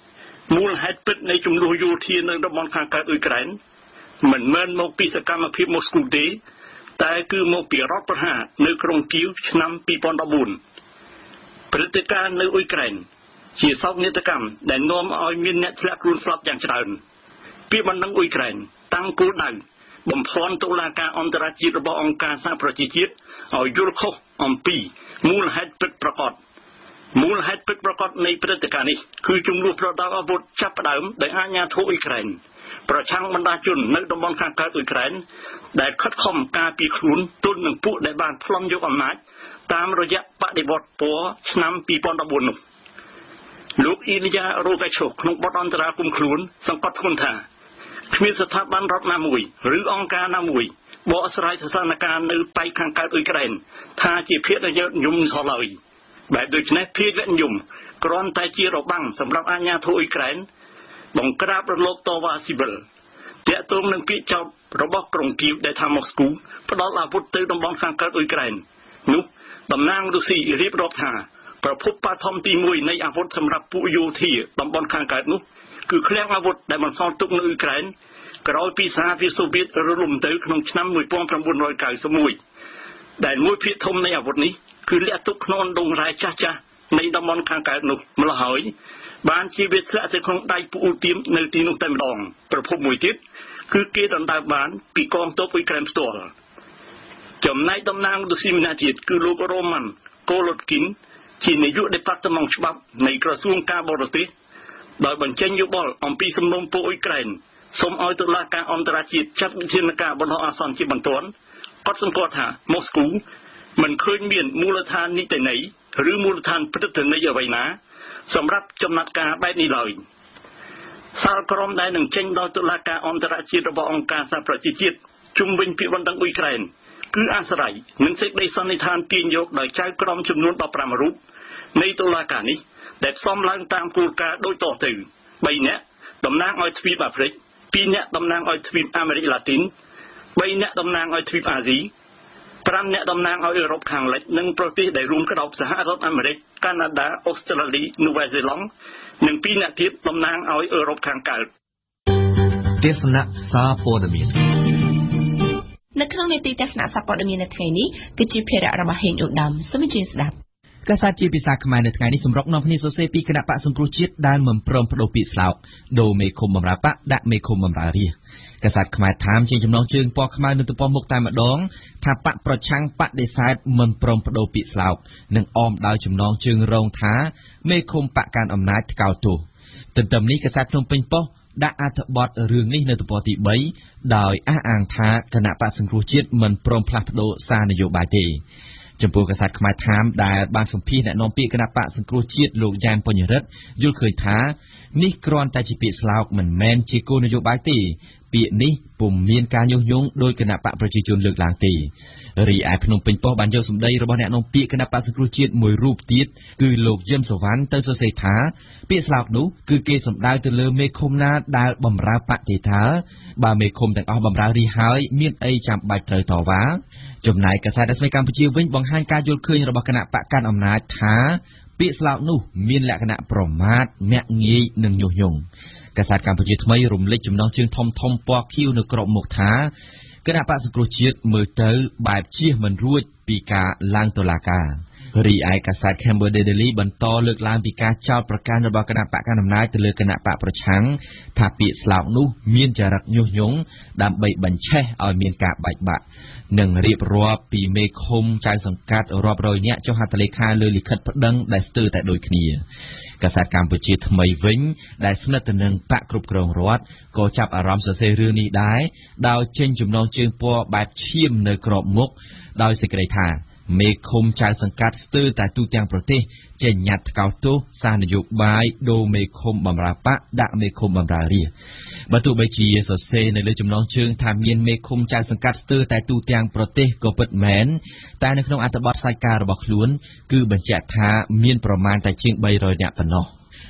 [SPEAKER 11] មូលហេតុពិតនៃចំនួនយោធានៅតំបន់ខាងកើតអ៊ុយក្រែនមិនមែនមកពីសកម្មភាពម៉ូស្គូទេតែគឺមកពីរដ្ឋប្រហារនៅក្រុងគៀវឆ្នាំពីរពាន់ដប់បួនព្រឹត្តិការណ៍នៅអ៊ុយក្រែនជាសោកនាដកម្មដែលនាំឲ្យមានអ្នកធ្លាក់ខ្លួនស្លាប់យ៉ាងច្រើនពាក្យបណ្ដឹងអ៊ុយក្រែនតាំងគោលដៅបំភាន់តុលាការអន្តរជាតិរបស់អង្គការសហប្រជាជាតិឲ្យយល់ខុសអំពីមូលហេតុពិតប្រាកដមូលហេតុពិតប្រាកដនៃព្រឹត្តិការណ៍នេះគឺចំនួនប្រដាប់អាវុធចាប់ផ្ដើមដោយអាជ្ញាធរអ៊ុយក្រែនប្រឆាំងបណ្ដាជននៅតំបន់ខាងកើតអ៊ុយក្រែនដែលខិតខំការពារខ្លួនទល់នឹងពួកដែលបានប្លន់យកអំណាចតាមរយៈបដិវត្តពណ៌ឆ្នាំពីរពាន់ដប់បួននោះលោកអ៊ីលយ៉ារ៉ូកាឈូក្នុងបទអន្តរាគមន៍ខ្លួនសង្កត់ធ្ងន់ថាគ្មានស្ថាប័នរដ្ឋណាមួយឬអង្គការណាមួយបកស្រាយស្ថានភាពនៅប៉ែកខាងកើតអ៊ុយក្រែនថាជាភាគរយៈញោមសោះឡើយបែបដូច្នេះភាគរយៈញោមគ្រាន់តែជារបាំងសម្រាប់អាជ្ញាធរអ៊ុយក្រែនបង្ក្រាបរលកតវ៉ាស៊ីវិលតាក់ទងនឹងពាក្យចោទរបស់ក្រុងគៀវដែលថាម៉ូស្គូផ្ដល់អាវុធទៅតំបន់ខាងកើតអ៊ុយក្រែននោះតំណាងរុស្ស៊ីរៀបរាប់ថាប្រភពបឋមទីមួយនៃអាវុធសម្រាប់ពួកយោធាតំបន់ខាងកើតនោះគឺឃ្លាំងអាវុធដែលបន្សល់ទុកនៅអ៊ុយក្រែនក្រោយពីសហភាពសូវៀតរលំទៅក្នុងឆ្នាំmột nghìn chín trăm chín mươi mốtដែលមួយភាគធំនៃអាវុធនេះគឺលាក់ទុកក្នុងអណ្ដូងរ៉ែចាស់ចាស់នៃតំបន់ខាងកើតនោះម្ល៉េះហើយបានជាវាធ្លាក់ទៅក្នុងដៃពួកអ៊ូទៀមនៅទីនោះតែម្ដងប្រភពមួយទៀតគឺគេដណ្ដើមបានពីកងទ័ពអ៊ុយក្រែនផ្ទាល់ចំណែកតំណាងរុស្ស៊ីម្នាក់ទៀតគឺលោករ៉ូម៉ាន់កូឡូតគីនជានាយកដេប៉ាតឺម៉ង់ច្បាប់នៃក្រសួងការបរទេសដោយបញ្ចេញយោបល់អំពីសំណុំពរអ៊ុយក្រែនសូមឲ្យតុលាការអន្តរជាតិចាត់វិធានការបណ្ដោះអាសន្នជាបន្ទាន់គាត់សម្គាល់ថាម៉ូស្គូមិនឃើញមានមូលដ្ឋាននីតិន័យឬមូលដ្ឋានព្រឹត្តិន័យអ្វីណាសម្រាប់ចំណាត់ការបែបនេះឡើយសាលក្រមដែលនឹងចេញដល់តុលាការអន្តរជាតិរបស់អង្គការសហប្រជាជាតិជុំវិញពាក្យបណ្ដឹងអ៊ុយក្រែនគឺអាស្រ័យនឹងសេចក្តីសន្និដ្ឋានទាញយកដោយចៅក្រមចំនួនដប់ប្រាំរូបនៃតុលាការនេះដែលផ្សំឡើងតាមគោលការណ៍ដូចតទៅបីនាក់តំណាងឲ្យទ្វីបអាហ្វ្រិកពីរនាក់តំណាងឲ្យទ្វីបអាមេរិកឡាទីនបីនាក់តំណាងឲ្យទ្វីបអាស៊ីប្រាំនាក់តំណាងឲ្យអឺរ៉ុបខាងលិចនិងប្រទេសដែលរួមក្តោបសហរដ្ឋអាមេរិកកាណាដាអូស្ត្រាលីនូវែលសេឡង់និងពីរនាក់ទៀតតំណាងឲ្យអឺរ៉ុបខាងកើត
[SPEAKER 2] ទេសនាសារព័ត៌មាន
[SPEAKER 1] នៅក្នុងនីតិទេសនាសារព័ត៌មាននៅថ្ងៃនេះគឺជាភារៈរបស់ហេងឧត្តមសូមជឿស្ដាប់
[SPEAKER 10] កាសែតជាភាសាខ្មែរនៅថ្ងៃនេះសម្រុកនាំគ្នាសរសេរពីគណៈបកសង្គ្រោះជាតិដែលមិនព្រមបដូរពាក្យស្លោកដូរមេឃុំបម្រើបកដាក់មេឃុំបម្រើរាជកាសែតខ្មែរថាមជាចំណងជើងពណ៌ខ្មៅនៅទំព័រមុខតែម្ដងថាបកប្រឆាំងបដិសេធមិនព្រមបដូរពាក្យស្លោកនិងអមដោយចំណងជើងរងថាមេឃុំបកកាន់អំណាចថ្កោលទោសទន្ទឹមនេះកាសែតភ្នំពេញប៉ុស្តិ៍ដាក់អត្ថបទរឿងនេះនៅទំព័រទីបីដោយអះអាងថាគណៈបកសង្គ្រោះជាតិមិនព្រមផ្លាស់ប្ដូរសារនយោបាយទេចំពោះកាសែតខ្មែរថាមដែលបានសម្ភាសអ្នកនាំពាក្យគណៈបកសង្គ្រោះជាតិលោកយ៉ែមពញ្ញរិទ្ធយល់ឃើញថានេះគ្រាន់តែជាពាក្យស្លោកមិនមែនជាគោលនយោបាយទេពាក្យនេះពុំមានការញុះញង់ដោយគណៈបកប្រជាជនលើកឡើងទេរីឯភ្នំពេញប៉ុស្តិ៍បានយកសម្ដីរបស់អ្នកនាំពាក្យគណៈបកសង្គ្រោះជាតិមួយរូបទៀតគឺលោកយឹមសវណ្ណទៅសរសេរថាពាក្យស្លោកនោះគឺគេសំដៅទៅលើមេឃុំណាដែលបំរើបកទេថាបើមេឃុំទាំងអស់បំរើរាជហើយមានអីចាំបាច់ត្រូវតវ៉ាចំណែកកាសែតរស្មីកម្ពុជាវិញបង្ហាញការយល់ឃើញរបស់គណៈបកកាន់អំណាចថាពាក្យស្លោកនោះមានលក្ខណៈប្រមាថមាក់ងាយនិងញុះញង់កាសែតកម្ពុជាថ្មីរំលេចចំណងជើងធំធំពណ៌ខៀវនៅក្របមុខថាគណៈបកសង្គ្រោះជាតិមើលទៅបែបជៀសមិនរួចពីការឡើងតុលាការរីឯកាសែត Cambodia Daily បន្តលើកឡើងពីការចោទប្រកាន់របស់គណៈបកកណ្ដាលអំណាចទៅលើគណៈបកប្រឆាំងថាពាក្យស្លោកនោះមានចរិតញុះញង់ដើម្បីបញ្ឆេះឲ្យមានការបែកបាក់និងរៀបរាប់ពីមេឃុំចៅសង្កាត់រាប់រយនាក់ចុះហត្ថលេខាលើលិខិតប្តឹងដែលស្ទើរតែដូចគ្នាកាសែតកម្ពុជាថ្មីវិញដែលស្និទ្ធទៅនឹងបកគ្រប់គ្រងរដ្ឋក៏ចាប់អារម្មណ៍សរសេររឿងនេះដែរដោយចេញចំណងជើងពណ៌បែបឈាមនៅក្របមុខដោយសេចក្តីថាមេឃុំចៅសង្កាត់ស្ទើរតែទូទាំងប្រទេសចេញញត្តិថ្កោលទោសសារនយោបាយដូរមេឃុំបម្រើបកដាក់មេឃុំបម្រើរាជបើទោះបីជាសរសេរនៅលើចំណងជើងថាមានមេឃុំចៅសង្កាត់ស្ទើរតែទូទាំងប្រទេសក៏ពិតមែនតែនៅក្នុងអត្ថបទផ្សាយការរបស់ខ្លួនគឺបញ្ជាក់ថាមានប្រមាណតែជាងបីរយនាក់ប៉ុណ្ណោះ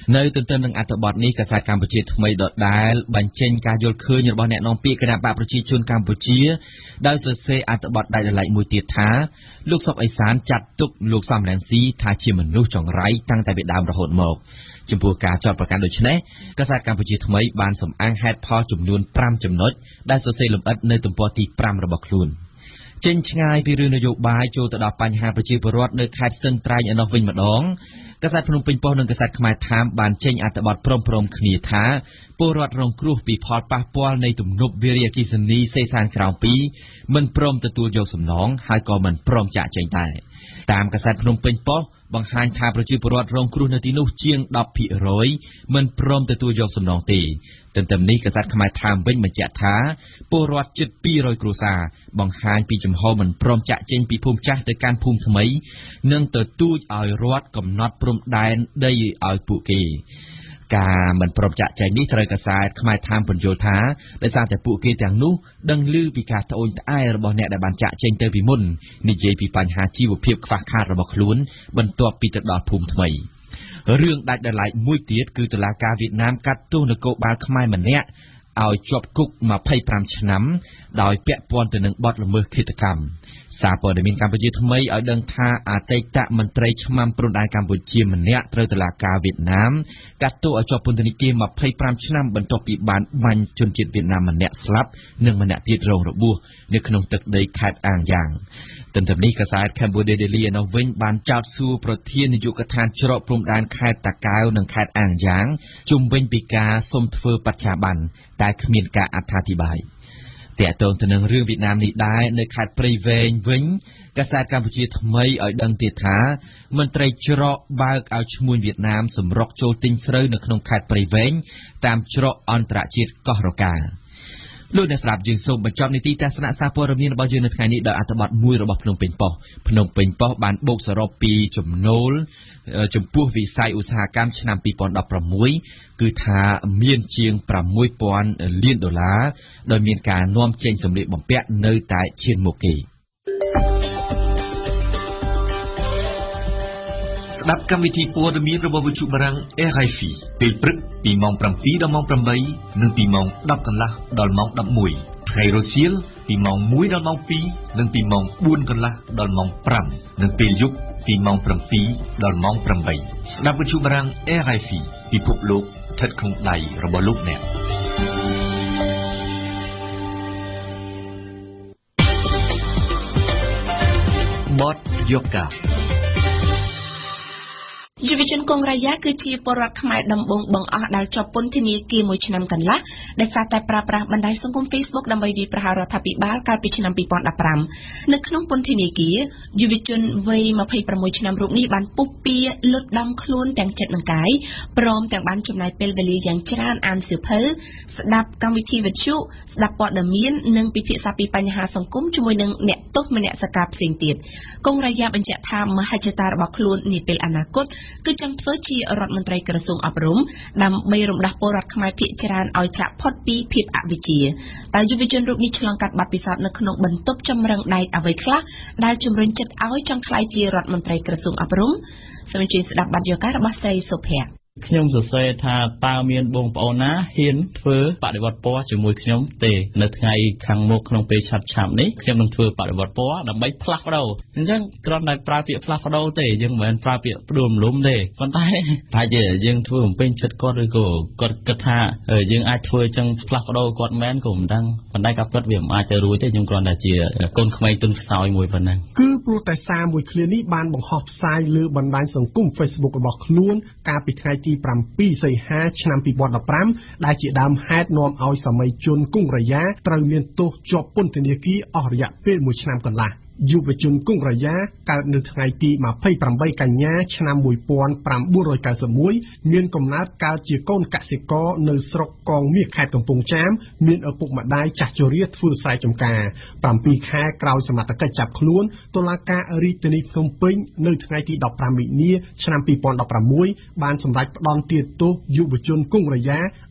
[SPEAKER 10] នៅទន្ទឹមនឹងអត្ថបទនេះកាសែតកម្ពុជាថ្មីដដែលបញ្ចេញការយល់ឃើញរបស់អ្នកនាំពាក្យគណៈបកប្រជាជនកម្ពុជាដោយសរសេរអត្ថបទដាច់ដライមួយទៀតថាលោកសុកអេសានចាត់ទុកលោកសំរងស៊ីថាជាមនុស្សចង្រៃតាំងតែពីដើមរហូតមកចំពោះការចោទប្រកាន់ដូចនេះកាសែតកម្ពុជាថ្មីបានសំអាងហេតុផលចំនួនប្រាំចំណុចដែលសរសេរលម្អិតនៅទំព័រទីប្រាំរបស់ខ្លួនចេញឆ្ងាយពីរឿងនយោបាយចូលទៅដល់បញ្ហាប្រជាពលរដ្ឋនៅខេត្តស្ទឹងត្រែងឯនោះវិញម្ដងកាសែតភ្នំពេញប៉ុស្តិ៍និងកាសែតខ្មែរថាមបានចេញអត្ថបទព្រមព្រមគ្នាថាពលរដ្ឋរងគ្រោះពីផលប៉ះពាល់នៃទំនប់វារីអគ្គិសនីសេសានក្រោមពីរមិនព្រមទទួលយកសំណងហើយក៏មិនព្រមចាក់ចែងដែរតាមកាសែតភ្នំពេញប៉ុស្តិ៍បង្ហាញថាប្រជាពលរដ្ឋរងគ្រោះនៅទីនោះជាង ដប់ភាគរយ មិនព្រមទទួលយកសំណងទេទន្ទឹមនេះកាសែតខ្មែរថាមវិញបញ្ជាក់ថាពលរដ្ឋជិតពីររយគ្រួសារបង្ហាញពីចំហមិនព្រមចាក់ចេញពីភូមិចាស់ទៅកាន់ភូមិថ្មីនិងទទូចឲ្យរដ្ឋកំណត់ព្រំដែនដីឲ្យពួកគេការមិនព្រមចាក់ចែងនេះត្រូវកាសែតខ្មែរថាមពន្យល់ថាដោយសារតែពួកគេទាំងនោះដឹងឮពីការត្អូញត្អែររបស់អ្នកដែលបានចាក់ចែងទៅពីមុននិយាយពីបញ្ហាជីវភាពខ្វះខាតរបស់ខ្លួនបន្ទាប់ពីទៅដល់ភូមិថ្មីរឿងដាច់ដライមួយទៀតគឺតុលាការវៀតណាមកាត់ទោសនគរបាលខ្មែរម្នាក់ឲ្យជាប់គុកម្ភៃប្រាំឆ្នាំដោយពាក់ព័ន្ធទៅនឹងបទល្មើសឃាតកម្មសារព័ត៌មានកម្ពុជាថ្មីឲ្យដឹងថាអតីតមន្ត្រីឆ្មាំព្រំដែនកម្ពុជាម្នាក់ត្រូវតុលាការវៀតណាមកាត់ទោសឲ្យជាប់ពន្ធនាគារម្ភៃប្រាំឆ្នាំបន្ទាប់ពីបានបាញ់ជនជាតិវៀតណាមម្នាក់ស្លាប់និងម្នាក់ទៀតរងរបួសនៅក្នុងទឹកដីខេត្តអាងយ៉ាងទន្ទឹមនេះកាសែត Cambodia Daily ឯនោះវិញបានចោទសួរប្រធាននាយកដ្ឋានច្រកព្រំដែនខេត្តតាកែវនិងខេត្តអាងយ៉ាងជុំវិញពីការសុំធ្វើបច្ចាប័នតែគ្មានការអត្ថាធិប្បាយតែតើទៅនឹងរឿងវៀតណាមនេះដែរនៅខេត្តព្រៃវែងវិញកាសែតកម្ពុជាថ្មីឲ្យដឹងទៀតថាមន្ត្រីច្រកបើកឲ្យឈ្មួញវៀតណាមសម្រុកចូលទិញស្រូវនៅក្នុងខេត្តព្រៃវែងតាមច្រកអន្តរជាតិកោះរកាលោកអ្នកស្ដាប់យើងសូមបញ្ចប់នីតិទស្សនៈសារព័ត៌មានរបស់យើងនៅថ្ងៃនេះដោយអត្ថបទមួយរបស់ភ្នំពេញប៉ុស្តិ៍ភ្នំពេញប៉ុស្តិ៍បានបូកសរុបពីចំណូលចំពោះវិស័យឧស្សាហកម្មឆ្នាំពីរពាន់ដប់ប្រាំមួយគឺថាមានជាងប្រាំមួយពាន់លានដុល្លារដោយមានការនាំចេញសម្លៀកបំពាក់នៅតែឈានមុខគេ
[SPEAKER 2] ស្ដាប់កម្មវិធីព័ត៌មានរបស់វិទ្យុបារាំង R F I ពេលព្រឹកពីម៉ោងប្រាំពីរដល់ម៉ោងប្រាំបីនិងពីម៉ោងដប់កន្លះដល់ម៉ោងដប់មួយថ្ងៃរសៀលពីម៉ោងមួយដល់ម៉ោងពីរនិងពីម៉ោងបួនកន្លះដល់ម៉ោងប្រាំនិងពេលយប់ពីម៉ោងប្រាំពីរដល់ម៉ោងប្រាំបីស្ដាប់វិទ្យុបារាំង R F I ពិភពលោកស្ថិតក្នុងដៃរបស់លោកអ្នកបទយូកា
[SPEAKER 1] យុវជនកុងរ៉ាយ៉ាគឺជាពលរដ្ឋខ្មែរដំបងបង្អស់ដែលជាប់ពន្ធនាគារមួយឆ្នាំកន្លះដែលសារតែប្រើប្រាស់បណ្ដាញសង្គម Facebook ដើម្បីវាយប្រហាររដ្ឋាភិបាលកាលពីឆ្នាំពីរពាន់ដប់ប្រាំនៅក្នុងពន្ធនាគារយុវជនវ័យម្ភៃប្រាំមួយឆ្នាំរូបនេះបានពុះពៀលុតដំខ្លួនទាំងចិត្តនិងកាយព្រមទាំងបានចំណាយពេលវេលាយ៉ាងច្រើនអានសៀវភៅស្ដាប់កម្មវិធីវិទ្យុស្ដាប់ព័ត៌មាននិងពិភាក្សាពីបញ្ហាសង្គមជាមួយនឹងអ្នកទោសមនសិការផ្សេងទៀតកុងរ៉ាយ៉ាបញ្ជាក់ថាមហិច្ឆតារបស់ខ្លួននាពេលអនាគតគឺចង់ធ្វើជារដ្ឋមន្ត្រីក្រសួងអប់រំដើម្បីរំដោះពលរដ្ឋខ្មែរភាគច្រើនឲ្យចាក់ផុតពីភាពអវិជ្ជាតែយុវជនរូបនេះឆ្លងកាត់បទពិសោធន៍នៅក្នុងបន្ទប់ចម្រឹងដែកអ្វីខ្លះដែលជំរុញចិត្តឲ្យចង់ក្លាយជារដ្ឋមន្ត្រីក្រសួងអប់រំសូមអញ្ជើញស្ដាប់បទយការបស់ស្រីសុភ័ក្រ
[SPEAKER 12] ខ្ញុំសរសេរថាតើមានបងប្អូនណាហ៊ានធ្វើបដិវត្តពណ៌ជាមួយខ្ញុំទេនៅថ្ងៃខាងមុខក្នុងពេលឆាប់ឆាប់នេះខ្ញុំនឹងធ្វើបដិវត្តពណ៌ដើម្បីផ្លាស់ប្ដូរអញ្ចឹងគ្រាន់តែប្រើពាក្យផ្លាស់ប្ដូរទេយើងមិនមែនប្រើពាក្យផ្ដួលរំលំទេប៉ុន្តែប្រហែលជាយើងធ្វើបំពេញចិត្តគាត់ឬក៏គាត់គិតថាយើងអាចធ្វើអញ្ចឹងផ្លាស់ប្ដូរគាត់មែនក៏មិនដឹងប៉ុន្តែក៏ពិតវាមិនអាចទៅរួចទេខ្ញុំគ្រាន់តែជាកូនក្មេងទុនខ្សោយមួយប៉ុណ្ណឹង
[SPEAKER 13] គឺព្រោះតែសារមួយឃ្លានេះបានបង្ហោះផ្សាយលើបណ្ដាញសង្គម Facebook របស់ខ្លួនកាលពីថ្ងៃទីប្រាំពីរសីហាឆ្នាំពីរពាន់ដប់ប្រាំដែលជាដើមហេតុនាំឲ្យសម័យជនកុងរ៉ាយ៉ាត្រូវមានទោសជាប់ពន្ធនាគារអស់រយៈពេលមួយឆ្នាំកន្លះយុវជនកុងរ៉ាយ៉ាកើតនៅថ្ងៃទីម្ភៃប្រាំបីកញ្ញាឆ្នាំមួយពាន់ប្រាំបួនរយកៅសិបមួយមានកំណើតកើតជាកូនកសិករនៅស្រុកកងមាសខេត្តកំពង់ចាមមានឪពុកម្ដាយចាស់ជរាធ្វើស្រែចម្ការប្រាំពីរខែក្រោយសមត្ថកិច្ចចាប់ខ្លួនតុលាការរាជធានីភ្នំពេញនៅថ្ងៃទីដប់ប្រាំមីនាឆ្នាំពីរពាន់ដប់ប្រាំមួយបានសម្រេចផ្តន្ទាទោសយុវជនកុងរ៉ាយ៉ា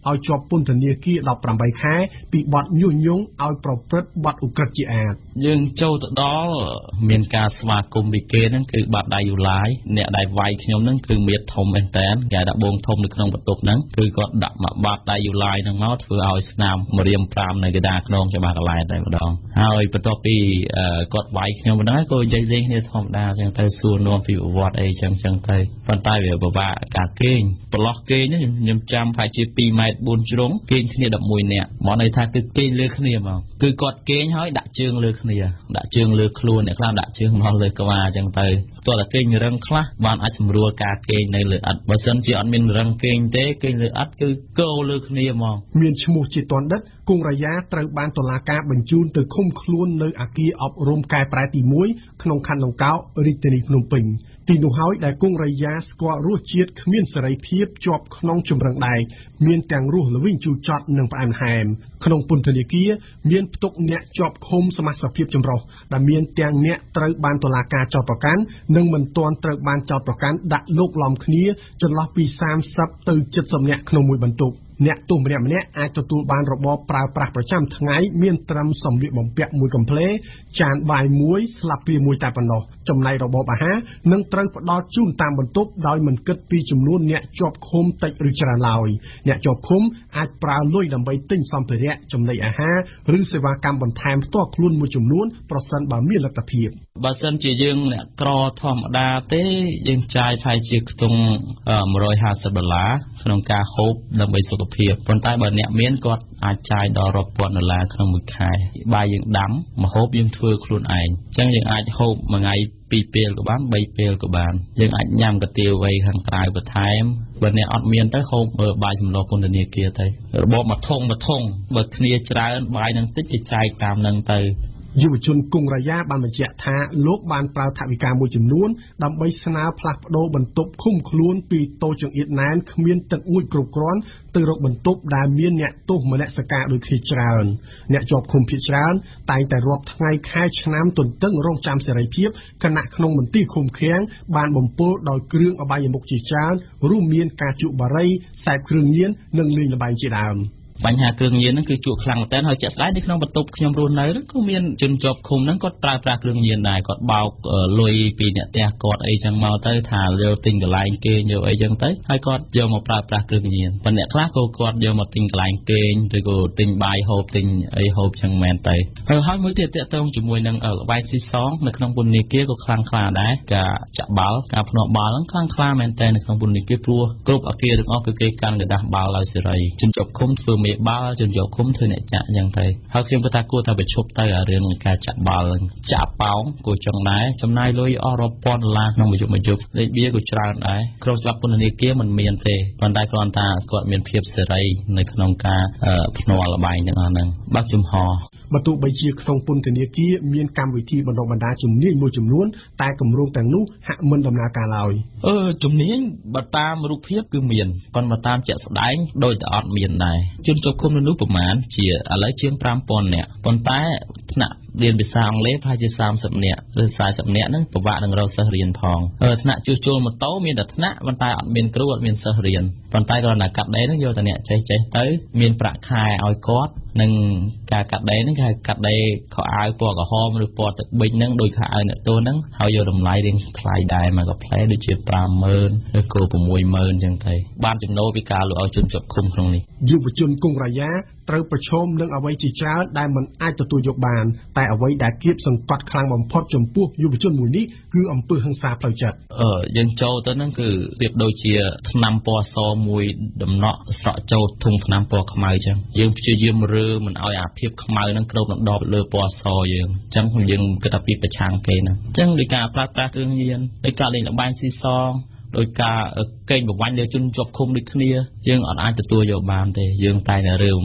[SPEAKER 13] ឲ្យជាប់ពន្ធនាគារដប់ប្រាំបីខែពីបទញុះញង់ឲ្យប្រព្រឹត្តបទឧក្រិដ្ឋជាអាត
[SPEAKER 12] យើងចូលទៅដល់មានការស្វាគមន៍ពីគេហ្នឹងគឺបាត់ដៃយូឡាយអ្នកដែលវាយខ្ញុំហ្នឹងគឺមៀតធំមែនតើគេដាក់បងធំនៅក្នុងបន្ទប់ហ្នឹងគឺគាត់ដាក់មកបាត់ដៃយូឡាយហ្នឹងមកធ្វើឲ្យស្នាមម្រាមប្រាំនៅកណ្ដាលខ្នងច្បាស់កន្លែងតែម្ដងហើយបន្ទាប់ពីគាត់វាយខ្ញុំប៉ុណ្ណឹងក៏និយាយលេងគ្នាធម្មតាចឹងទៅសួរនាំពីប្រវត្តិអីចឹងចឹងទៅប៉ុន្តែវាពិបាកការគេងប្រឡោះគេងហ្នឹងខ្ញុំចាំប្រហែលជាពីរម៉ែត្របួនជ្រុងគេងគ្នាដប់មួយនាក់មកន័យថាគឺគេងលើគ្នាមកគឺគាត់គេងហើយដាក់ជើងលើគ្នាដាក់ជើងលើខ្លួនអ្នកខ្លះដាក់ជើងមកលើក្បាលចឹងទៅតោះតែគេងរឹងខ្លះបានអាចសម្រួលការគេងនៅលើឥដ្ឋបើសិនជាអត់មានរឹងគេងទេគេងលើឥដ្ឋគឺកោលើគ្នាមក
[SPEAKER 13] មានឈ្មោះជាតនដិតគង់រាយាត្រូវបានតុលាការបញ្ជូនទៅឃុំខ្លួននៅអគារអប់រំកែប្រែទីមួយក្នុងខណ្ឌលង្កោរាជធានីភ្នំពេញទីនោះហើយដែលគង់រាយាស្គាល់រសជាតិគ្មានសេរីភាពជាប់ក្នុងចម្រឹងដែកមានទាំងរសល្វីងជូរចត់និងផ្អែមល្ហែមក្នុងពន្ធនាគារមានផ្ទុកអ្នកជាប់ឃុំសមាជិកភាពចម្រុះដែលមានទាំងអ្នកត្រូវបានតុលាការចោទប្រកាន់និងមិនទាន់ត្រូវបានចោទប្រកាន់ដាក់លោកឡំគ្នាចន្លោះពីសាមសិបទៅជិតសិបនាក់ក្នុងមួយបន្ទប់អ្នកទោសម្នាក់ម្នាក់អាចទទួលបានរបបប្រើប្រាស់ប្រចាំថ្ងៃមានត្រឹមសម្លៀកបំពាក់មួយកំភ្លេចានបាយមួយស្លាបព្រាមួយតែប៉ុណ្ណោះចំណែករបបអាហារនឹងត្រូវផ្ដល់ជូនតាមបន្ទប់ដោយមិនគិតពីចំនួនអ្នកជាប់ឃុំតិចឬច្រើនឡើយអ្នកជាប់ឃុំអាចប្រើលុយដើម្បីទិញសម្ភារៈចំណីអាហារឬសេវាកម្មបន្ថែមផ្ទាល់ខ្លួនមួយចំនួនប្រសិនបើមានលទ្ធភាព
[SPEAKER 12] បើសិនជាយើងអ្នកក្រធម្មតាទេយើងចាយប្រហែលជាខ្ទង់មួយរយហាសិបដុល្លារក្នុងការហូបដើម្បីសុខភាពប៉ុន្តែបើអ្នកមានគាត់អាចចាយដល់រាប់ពាន់ដុល្លារក្នុងមួយខែបាយយើងដាំម្ហូបយើងធ្វើខ្លួនឯងអញ្ចឹងយើងអាចហូបមួយថ្ងៃពីរពេលក៏បានបីពេលក៏បានយើងអាចញ៉ាំកាទៀវវៃខាងក្រៅបន្ថែមបើអ្នកអត់មានទៅហូបបាយសម្លពន្ធនាគារទៅរបបមួយធុងមួយធុងបើគ្នាច្រើនបាយនឹងតិចគេចែកតាមនឹងទៅ
[SPEAKER 13] យុវជនគង់រាយាបានបញ្ជាក់ថាលោកបានប្រើថវិកាមួយចំនួនដើម្បីស្នើផ្លាស់ប្ដូរបន្ទប់ឃុំខ្លួនពីតូចចង្អៀតណែនគ្មានទឹកមួយគ្រប់គ្រាន់ទៅរកបន្ទប់ដែលមានអ្នកទោសមនសិការដូចគ្នាច្រើនអ្នកជាប់ឃុំភាគច្រើនតែងតែរាប់ថ្ងៃខែឆ្នាំទន្ទឹងរង់ចាំសេរីភាពខណៈក្នុងមន្ទីរឃុំឃាំងបានបំពុលដោយគ្រឿងអបាយមុខជាច្រើនរួមមានការជក់បារីសេពគ្រឿងញៀននិងលេងល្បែងជាដើម
[SPEAKER 12] បញ្ហាគ្រឿងញៀនហ្នឹងគឺជក់ខ្លាំងមែនតើហើយជាក់ស្ដែងនៅក្នុងបន្ទប់ខ្ញុំរស់នៅហ្នឹងក៏មានជនជាប់ឃុំហ្នឹងគាត់ប្រើប្រាស់គ្រឿងញៀនដែរគាត់បោកលុយពីអ្នកផ្ទះគាត់អីចឹងមកទៅថាយកទិញកន្លែងគេយកអីចឹងទៅហើយគាត់យកមកប្រើប្រាស់គ្រឿងញៀនប៉ុន្តែអ្នកខ្លះក៏គាត់យកមកទិញកន្លែងគេឬក៏ទិញបាយហូបទិញអីហូបចឹងមែនទៅហើយហើយមួយទៀតតាក់ទងជាមួយនឹងល្បែងស៊ីសងនៅក្នុងពន្ធនាគារក៏ខ្លាំងខ្លាដែរការចាក់បាល់ការភ្នាល់បាល់ហ្នឹងខ្លាំងខ្លាមែនតើនៅក្នុងពន្ធនាគារព្រោះគ្រប់អគារទាំងអស់គឺគេកាន់กระดาษបាល់ឲ្យសេរីជនជាប់ឃុំធ្វើមេបាល់ជនជាប់ឃុំធ្វើអ្នកចាក់អញ្ចឹងទៅហើយខ្ញុំគាត់ថាគួរតែបញ្ឈប់ទៅអារឿងការចាក់បាល់ចាក់ប៉ោងគួរចង់ដែរចំណាយលុយអស់រាប់ពាន់ដុល្លារក្នុងមួយយប់មួយយប់លេខបៀក៏ច្រើនដែរក្នុងច្បាប់ពន្ធនាគារមិនមានទេប៉ុន្តែគ្រាន់តែគាត់មានភាពសេរីនៅក្នុងការភ្នាល់ល្បែងទាំងអស់ហ្នឹងបើកចំហ
[SPEAKER 13] បើទោះបីជាក្នុងពន្ធនាគារមានកម្មវិធីបណ្ដុះបណ្ដាលជំនាញមួយចំនួនតែគម្រោងទាំងនោះហាក់មិនដំណើរការឡើយ
[SPEAKER 12] អឺជំនាញបើតាមរូបភាពគឺមានប៉ុន្តែតាមជាក់ស្ដែងដូចតែអត់មានដែរជនជាប់ឃុំនៅនោះប្រមាណជាឥឡូវជាងប្រាំពាន់នាក់ប៉ុន្តែថ្នាក់រៀនភាសាអង់គ្លេសប្រហែលជាសាមសិបនាក់ឬសាសិបនាក់ហ្នឹងពិបាកនឹងរកសិស្សរៀនផងថ្នាក់ជួសជុលម៉ូតូមានតែថ្នាក់ប៉ុន្តែអត់មានគ្រូអត់មានសិស្សរៀនប៉ុន្តែគ្រាន់តែកាត់ដេរហ្នឹងយកតែអ្នកចេះចេះទៅមានប្រាក់ខែឲ្យគាត់និងការកាត់ដេរហ្នឹងគេកាត់ដេរខោអាវពណ៌ក្រហមឬពណ៌ទឹកប៊ិចហ្នឹងដោយខោអាវអ្នកទោសហ្នឹងហើយយកតម្លៃរៀងថ្លៃដែរមកកាផ្លែដូចជាប្រាំម៉ឺនឬក៏ប្រាំមួយម៉ឺនអញ្ចឹងទៅបានចំណូលពីការលក់ឲ្យជនជាប់ឃុំក្នុងនេះ
[SPEAKER 13] យុវជនគង់រាយាត្រូវប្រឈមនឹងអ្វីជាច្រើនដែលមិនអាចទទួលយកបានតែអ្វីដែលគៀបសង្កត់ខ្លាំងបំផុតចំពោះយុវជនមួយនេះគឺអំពើហិង្សាផ្លូវចិត្ត
[SPEAKER 12] អឺយើងចូលទៅហ្នឹងគឺប្រៀបដូចជាថ្នាំពណ៌សមួយដំណក់ស្រក់ចូលធុងថ្នាំពណ៌ខ្មៅអញ្ចឹងយើងព្យាយាមរើមិនឲ្យអាភាពខ្មៅហ្នឹងគ្របដណ្ដប់លើពណ៌សយើងអញ្ចឹងយើងគិតថាពីប្រឆាំងគេហ្នឹងអញ្ចឹងដោយការប្រើប្រាស់គ្រឿងញៀនដោយការលេងល្បែងស៊ីសងដោយការកេងប្រវ័ញ្ចលើជនជាប់ឃុំដូចគ្នាយើងអត់អាចទទួលយកបានទេយើងតែតែរើបំរាស់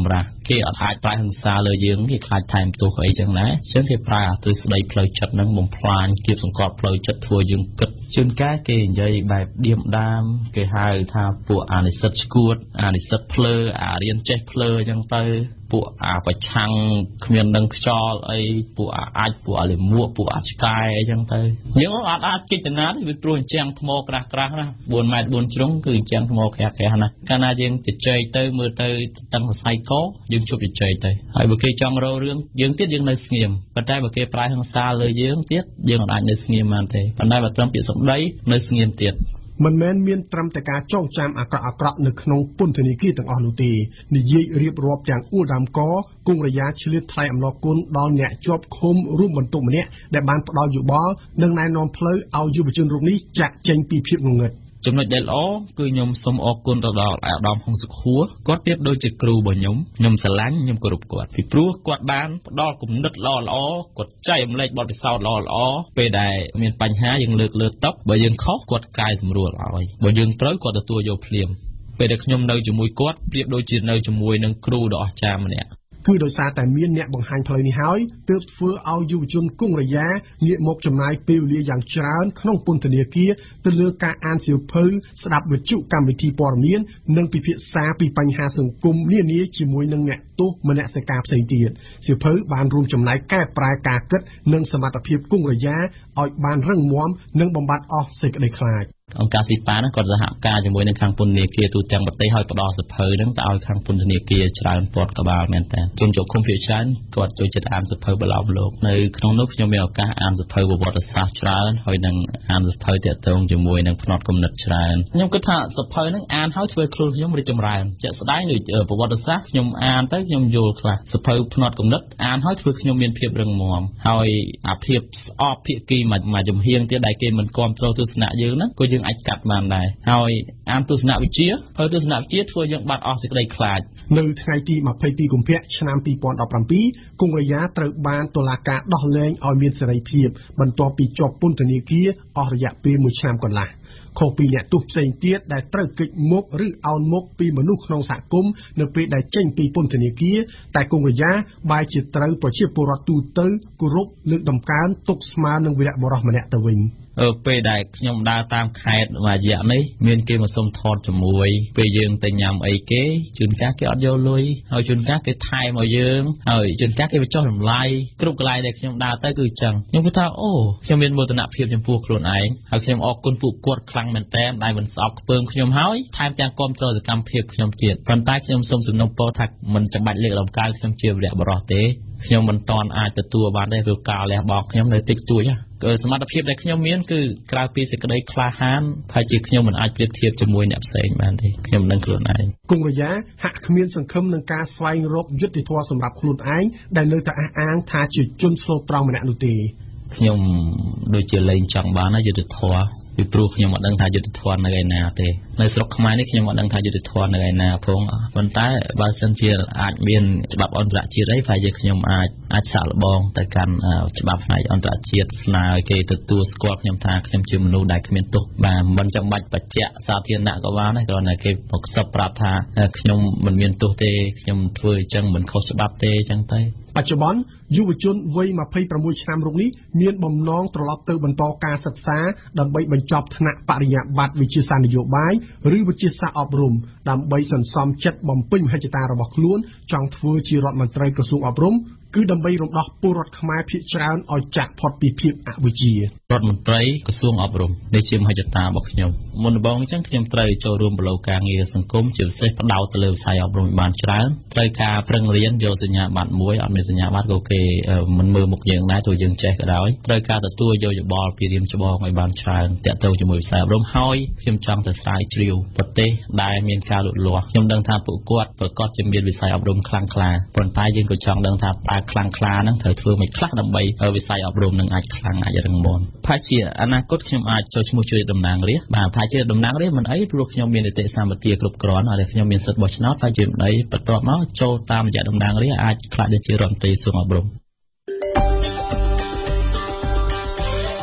[SPEAKER 12] គេអត់អាចប្រើហិង្សាលើយើងគេខ្លាចថែមទោសអីចឹងណាអញ្ចឹងគេប្រើទ្រឹស្ដីផ្លូវចិត្តហ្នឹងបំផ្លាញគៀបសង្កត់ផ្លូវចិត្តធ្វើយើងគិតជួនកាលគេនិយាយបែបឌៀមដាមគេហៅថាពួកអានិសិទ្ធស្គួតអានិសិទ្ធភ្លើអារៀនចេះភ្លើអញ្ចឹងទៅពួកអាប្រឆាំងគ្មានដឹងខ្យល់អីពួកអាអាចពួកអាលិមួកពួកអាឆ្កែអីចឹងទៅយើងអត់អាចគិតទៅណាទេវាព្រោះអញ្ចឹងថ្មក្រាស់ក្រាស់ណាbốnម៉ែត្របួនជ្រុងគឺអញ្ចឹងថ្មក្រាស់ក្រាស់ណាកាលណាយើងជជែកទៅមើលទៅតឹងសរសៃកយើងជប់ជជែកទៅហើយបើគេចង់រករឿងយើងទៀតយើងនៅស្ងៀមប៉ុន្តែបើគេប្រើហិង្សាលើយើងទៀតយើងអត់អាចនៅស្ងៀមបានទេប៉ុន្តែបើត្រឹមពាក្យសម្ដីនៅស្ងៀមទៀត
[SPEAKER 13] មិនមែនមានត្រឹមតែការចងចាំអាក្រក់អាក្រក់នៅក្នុងពន្ធនាគារទាំងអស់នោះទេនិយាយរៀបរាប់ទាំងអ៊ូដាមកគង់រយ៉ាឆ្លៀតថ្លែងអំណរគុណដល់អ្នកជាប់ឃុំរួមបន្ទុកម្នាក់ដែលបានផ្ដល់យោបល់និងណែនាំផ្លូវឲ្យយុវជនរូបនេះចាក់ចេញពីភាពងងឹត
[SPEAKER 12] ចំណុចដែលល្អគឺខ្ញុំសូមអរគុណទៅដល់អាដាមហុងសុខួរគាត់ប្រៀបដូចជាគ្រូរបស់ខ្ញុំខ្ញុំស្រឡាញ់ខ្ញុំគោរពគាត់ពីព្រោះគាត់បានផ្ដល់គំនិតល្អល្អគាត់ចែករំលែកបទពិសោធន៍ល្អល្អពេលដែលមានបញ្ហាយើងលើកលើតុបើយើងខុសគាត់កែសម្រួលឲ្យបើយើងត្រូវគាត់ទទួលយកភ្លាមពេលដែលខ្ញុំនៅជាមួយគាត់ប្រៀបដូចជានៅជាមួយនឹងគ្រូដ៏អស្ចារ្យម្នាក់
[SPEAKER 13] គឺដោយសារតែមានអ្នកបង្ហាញផ្លូវនេះហើយទើបធ្វើឲ្យយុវជនគង់រយ៉ាងាកមកចំណាយពេលវេលាយ៉ាងច្រើនក្នុងពន្ធនាគារទៅលើការអានសៀវភៅស្ដាប់វិទ្យុកម្មវិធីព័ត៌មាននិងពិភាក្សាពីបញ្ហាសង្គមនានាជាមួយនឹងអ្នកទោសមនសិការផ្សេងទៀតសៀវភៅបានរួមចំណែកកែប្រែការគិតនិងសមត្ថភាពគង់រយ៉ាឲ្យបានរឹងមាំនិងបំបត្តិអស់សេចក្តីខ្លាច
[SPEAKER 12] អង្គការស៊ីប៉ាហ្នឹងគាត់សហការជាមួយនឹងខាងពន្ធនាគារទូទាំងប្រទេសឲ្យផ្ដល់សភៅហ្នឹងទៅឲ្យខាងពន្ធនាគារច្រើនពាន់ក្បាលមែនតើជនជាប់ឃុំភាគច្រើនគាត់ចូលចិត្តអានសភៅបឡោមលោកនៅក្នុងនោះខ្ញុំមានឱកាសអានសភៅប្រវត្តិសាស្ត្រច្រើនហើយនឹងអានសភៅទាក់ទងជាមួយនឹងផ្នត់គំនិតច្រើនខ្ញុំគិតថាសភៅហ្នឹងអានហើយធ្វើខ្លួនខ្ញុំរីកចម្រើនជាក់ស្ដែងដូចប្រវត្តិសាស្ត្រខ្ញុំអានទៅខ្ញុំយល់ខ្លះសភៅផ្នត់គំនិតអានហើយធ្វើខ្ញុំមានភាពរឹងមាំហើយអាភាពស្អប់ភាគីមួយមួយចំហៀងទៀតដែលគេមិនគ្រប់គ្រងទស្សនៈយើងហ្នឹងក៏យើងអាចកាត់បានដែរហើយអានទស្សនវិជ្ជាហើយទស្សនវិជ្ជាធ្វើយើងបាត់អស់សេចក្តីខ្លាច
[SPEAKER 13] នៅថ្ងៃទីម្ភៃពីរកុម្ភៈឆ្នាំពីរពាន់ដប់ប្រាំពីរគង់រយ៉ាត្រូវបានតុលាការដោះលែងឲ្យមានសេរីភាពបន្ទាប់ពីជាប់ពន្ធនាគារអស់រយៈពេលមួយឆ្នាំកន្លះខុសពីអ្នកទោសផ្សេងទៀតដែលត្រូវគេចមុខឬអោនមុខពីមនុស្សក្នុងសហគមន៍នៅពេលដែលចេញពីពន្ធនាគារតែគង់រយ៉ាបែរជាត្រូវប្រជាពលរដ្ឋទូទៅគោរពលើកតម្កើងទុកស្មើនឹងវីរបុរសម្នាក់ទៅវិញ
[SPEAKER 12] អឺពេលដែលខ្ញុំដើរតាមខេត្តមួយរយៈនេះមានគេមកសុំថតជាមួយពេលយើងទៅញ៉ាំអីគេជួនកាលគេអត់យកលុយហើយជួនកាលគេថែមឲ្យយើងហើយជួនកាលគេបញ្ចុះតម្លៃគ្រប់កន្លែងដែលខ្ញុំដើរទៅគឺអញ្ចឹងខ្ញុំគិតថាអូខ្ញុំមានមោទនភាពចំពោះខ្លួនឯងហើយខ្ញុំអរគុណពួកគាត់ខ្លាំងមែនទែនដែលមិនស្អប់ខ្ពើមខ្ញុំហើយថែមទាំងគ្រប់គ្រងសកម្មភាពខ្ញុំទៀតប៉ុន្តែខ្ញុំសូមសំណូមពរថាមិនចាំបាច់លើកដំកើងខ្ញុំជាវីរបុរសទេខ្ញុំមិនតាន់អាចទទួលបានទេព្រោះការលះបង់ខ្ញុំនៅតិចតួចគឺសមត្ថភាពដែលខ្ញុំមានគឺក្រៅពីសេចក្តីក្លាហានហើយជាខ្ញុំមិនអាចប្រៀបធៀបជាមួយអ្នកផ្សេងបានទេខ្ញុំនឹងខ្លួនឯង
[SPEAKER 13] គង់រយ៉ាហាក់គ្មានសង្ឃឹមនឹងការស្វែងរកយុត្តិធម៌សម្រាប់ខ្លួនឯងដែលនៅតែអះអាងថាជាជនស្លូតត្រង់ម្នាក់នោះទេ
[SPEAKER 12] ខ្ញុំដូចជាលែងចង់បានយុត្តិធម៌ពីព្រោះខ្ញុំអត់ដឹងថាយុត្តិធម៌នៅឯណាទេនៅស្រុកខ្មែរនេះខ្ញុំអត់ដឹងថាយុត្តិធម៌នៅឯណាផងប៉ុន្តែបើសិនជាអាចមានច្បាប់អន្តរជាតិអីប្រហែលជាខ្ញុំអាចអាចសាក់លបងទៅកាន់ច្បាប់ផ្នែកអន្តរជាតិស្នើឲ្យគេទទួលស្គាល់ខ្ញុំថាខ្ញុំជាមនុស្សដែលគ្មានទោសបាទមិនចាំបាច់បច្ចៈសាធារណៈក៏បានដែរគ្រាន់តែគេមកខ្សឹបប្រាប់ថាខ្ញុំមិនមានទោសទេខ្ញុំធ្វើអញ្ចឹងមិនខុសច្បាប់ទេអញ្ចឹងទៅ
[SPEAKER 13] បច្ចុប្បន្នយុវជនវ័យម្ភៃប្រាំមួយឆ្នាំរូបនេះមានបំណងត្រឡប់ទៅបន្តការសិក្សាដើម្បីបញ្ចប់ថ្នាក់បរិញ្ញាបត្រវិទ្យាសាស្ត្រនយោបាយឬវិទ្យាសាស្ត្រអប់រំដើម្បីសន្សំចិត្តបំពេញមហិច្ឆតារបស់ខ្លួនចង់ធ្វើជារដ្ឋមន្ត្រីក្រសួងអប់រំគឺដើម្បីរំដោះពលរដ្ឋខ្មែរភាគច្រើនឲ្យចាក់ផុតពីភាពអវិជ្ជា
[SPEAKER 12] រដ្ឋមន្ត្រីក្រសួងអប់រំនេះជាមហិច្ឆតារបស់ខ្ញុំមុនដំបូងអញ្ចឹងខ្ញុំត្រូវចូលរួមប្រឡូកការងារសង្គមជាពិសេសផ្ដោតទៅលើវិស័យអប់រំបានច្រើនត្រូវការប្រឹងរៀនយកសញ្ញាបត្រមួយអត់មានសញ្ញាបត្រក៏គេមិនមើលមុខយើងដែរទោះយើងចេះក៏ដោយត្រូវការទទួលយកយោបល់ពីរៀមច្បងឲ្យបានច្រើនតាក់ទងជាមួយវិស័យអប់រំហើយខ្ញុំចង់ទៅស្រាវជ្រាវប្រទេសដែលមានការលូតលាស់ខ្ញុំដឹងថាពួកគាត់ប្រកាសជាមានវិស័យអប់រំខ្លាំងក្លាប៉ុន្តែយើងក៏ចង់ដឹងថាតើខ្លាំងខ្លាហ្នឹងត្រូវធ្វើមិនខ្លះដើម្បីវិស័យអប់រំនឹងអាចខ្លាំងអាចរឹងមាំប្រហែលជាអនាគតខ្ញុំអាចចូលឈ្មោះជួយតំណាងរាស្ត្របាទប្រហែលជាតំណាងរាស្ត្រមិនអីព្រោះខ្ញុំមាននីតិសម្បទាគ្រប់គ្រាន់ហើយខ្ញុំមានសិទ្ធិបោះឆ្នោតប្រហែលជាមិនអីបន្ទាប់មកចូលតាមរយៈតំណាងរាស្ត្រអាចខ្លាចទៅជារដ្ឋមន្ត្រីក្រសួងអប់រំ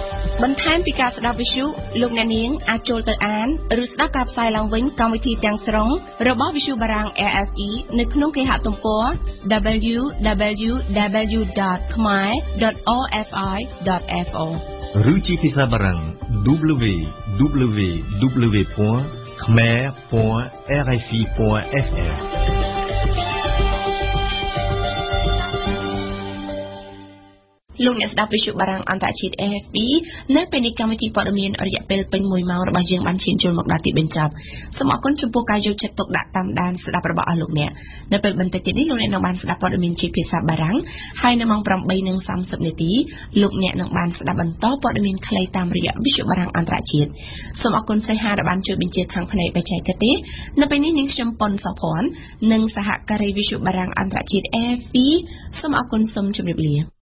[SPEAKER 1] បន្ថែមពីការស្ដាប់វិទ្យុលោកអ្នកនាងអាចចូលទៅអានឬស្ដាប់ការផ្សាយឡើងវិញកម្មវិធីទាំងស្រុងរបស់វិទ្យុបារាំង R F I នៅក្នុងគេហទំព័រ w w w ដត khmer ដត r f i ដត f o
[SPEAKER 2] ឬជាភាសាបារាំង w w w ដត khmer ដត r f i ដត f m
[SPEAKER 1] លោកអ្នកស្ដាប់វិទ្យុបារាំងអន្តរជាតិ R F I នៅពេលនេះកម្មវិធីព័ត៌មានរយៈពេលពេញមួយម៉ោងរបស់យើងបានឈានចូលមកដល់ទីបញ្ចប់សូមអរគុណចំពោះការយកចិត្តទុកដាក់តាមដានស្ដាប់របស់អស់លោកអ្នកនៅពេលបន្តិចទៀតនេះលោកអ្នកនឹងបានស្ដាប់ព័ត៌មានជាភាសាបារាំងហើយនៅម៉ោង ប្រាំបីនិងសាមសិប នាទីលោកអ្នកនឹងបានស្ដាប់បន្តព័ត៌មានខ្លីតាមរយៈវិទ្យុបារាំងអន្តរជាតិសូមអរគុណសេហាដែលបានជួយបញ្ជាខាងផ្នែកបច្ចេកទេសនៅពេលនេះនាងខ្ញុំប៉ុនសុភ័ណ្ឌនិងសហការីវិទ្យុបារាំងអន្តរជាតិ R F I សូមអរគុណសូមជម្រាបលា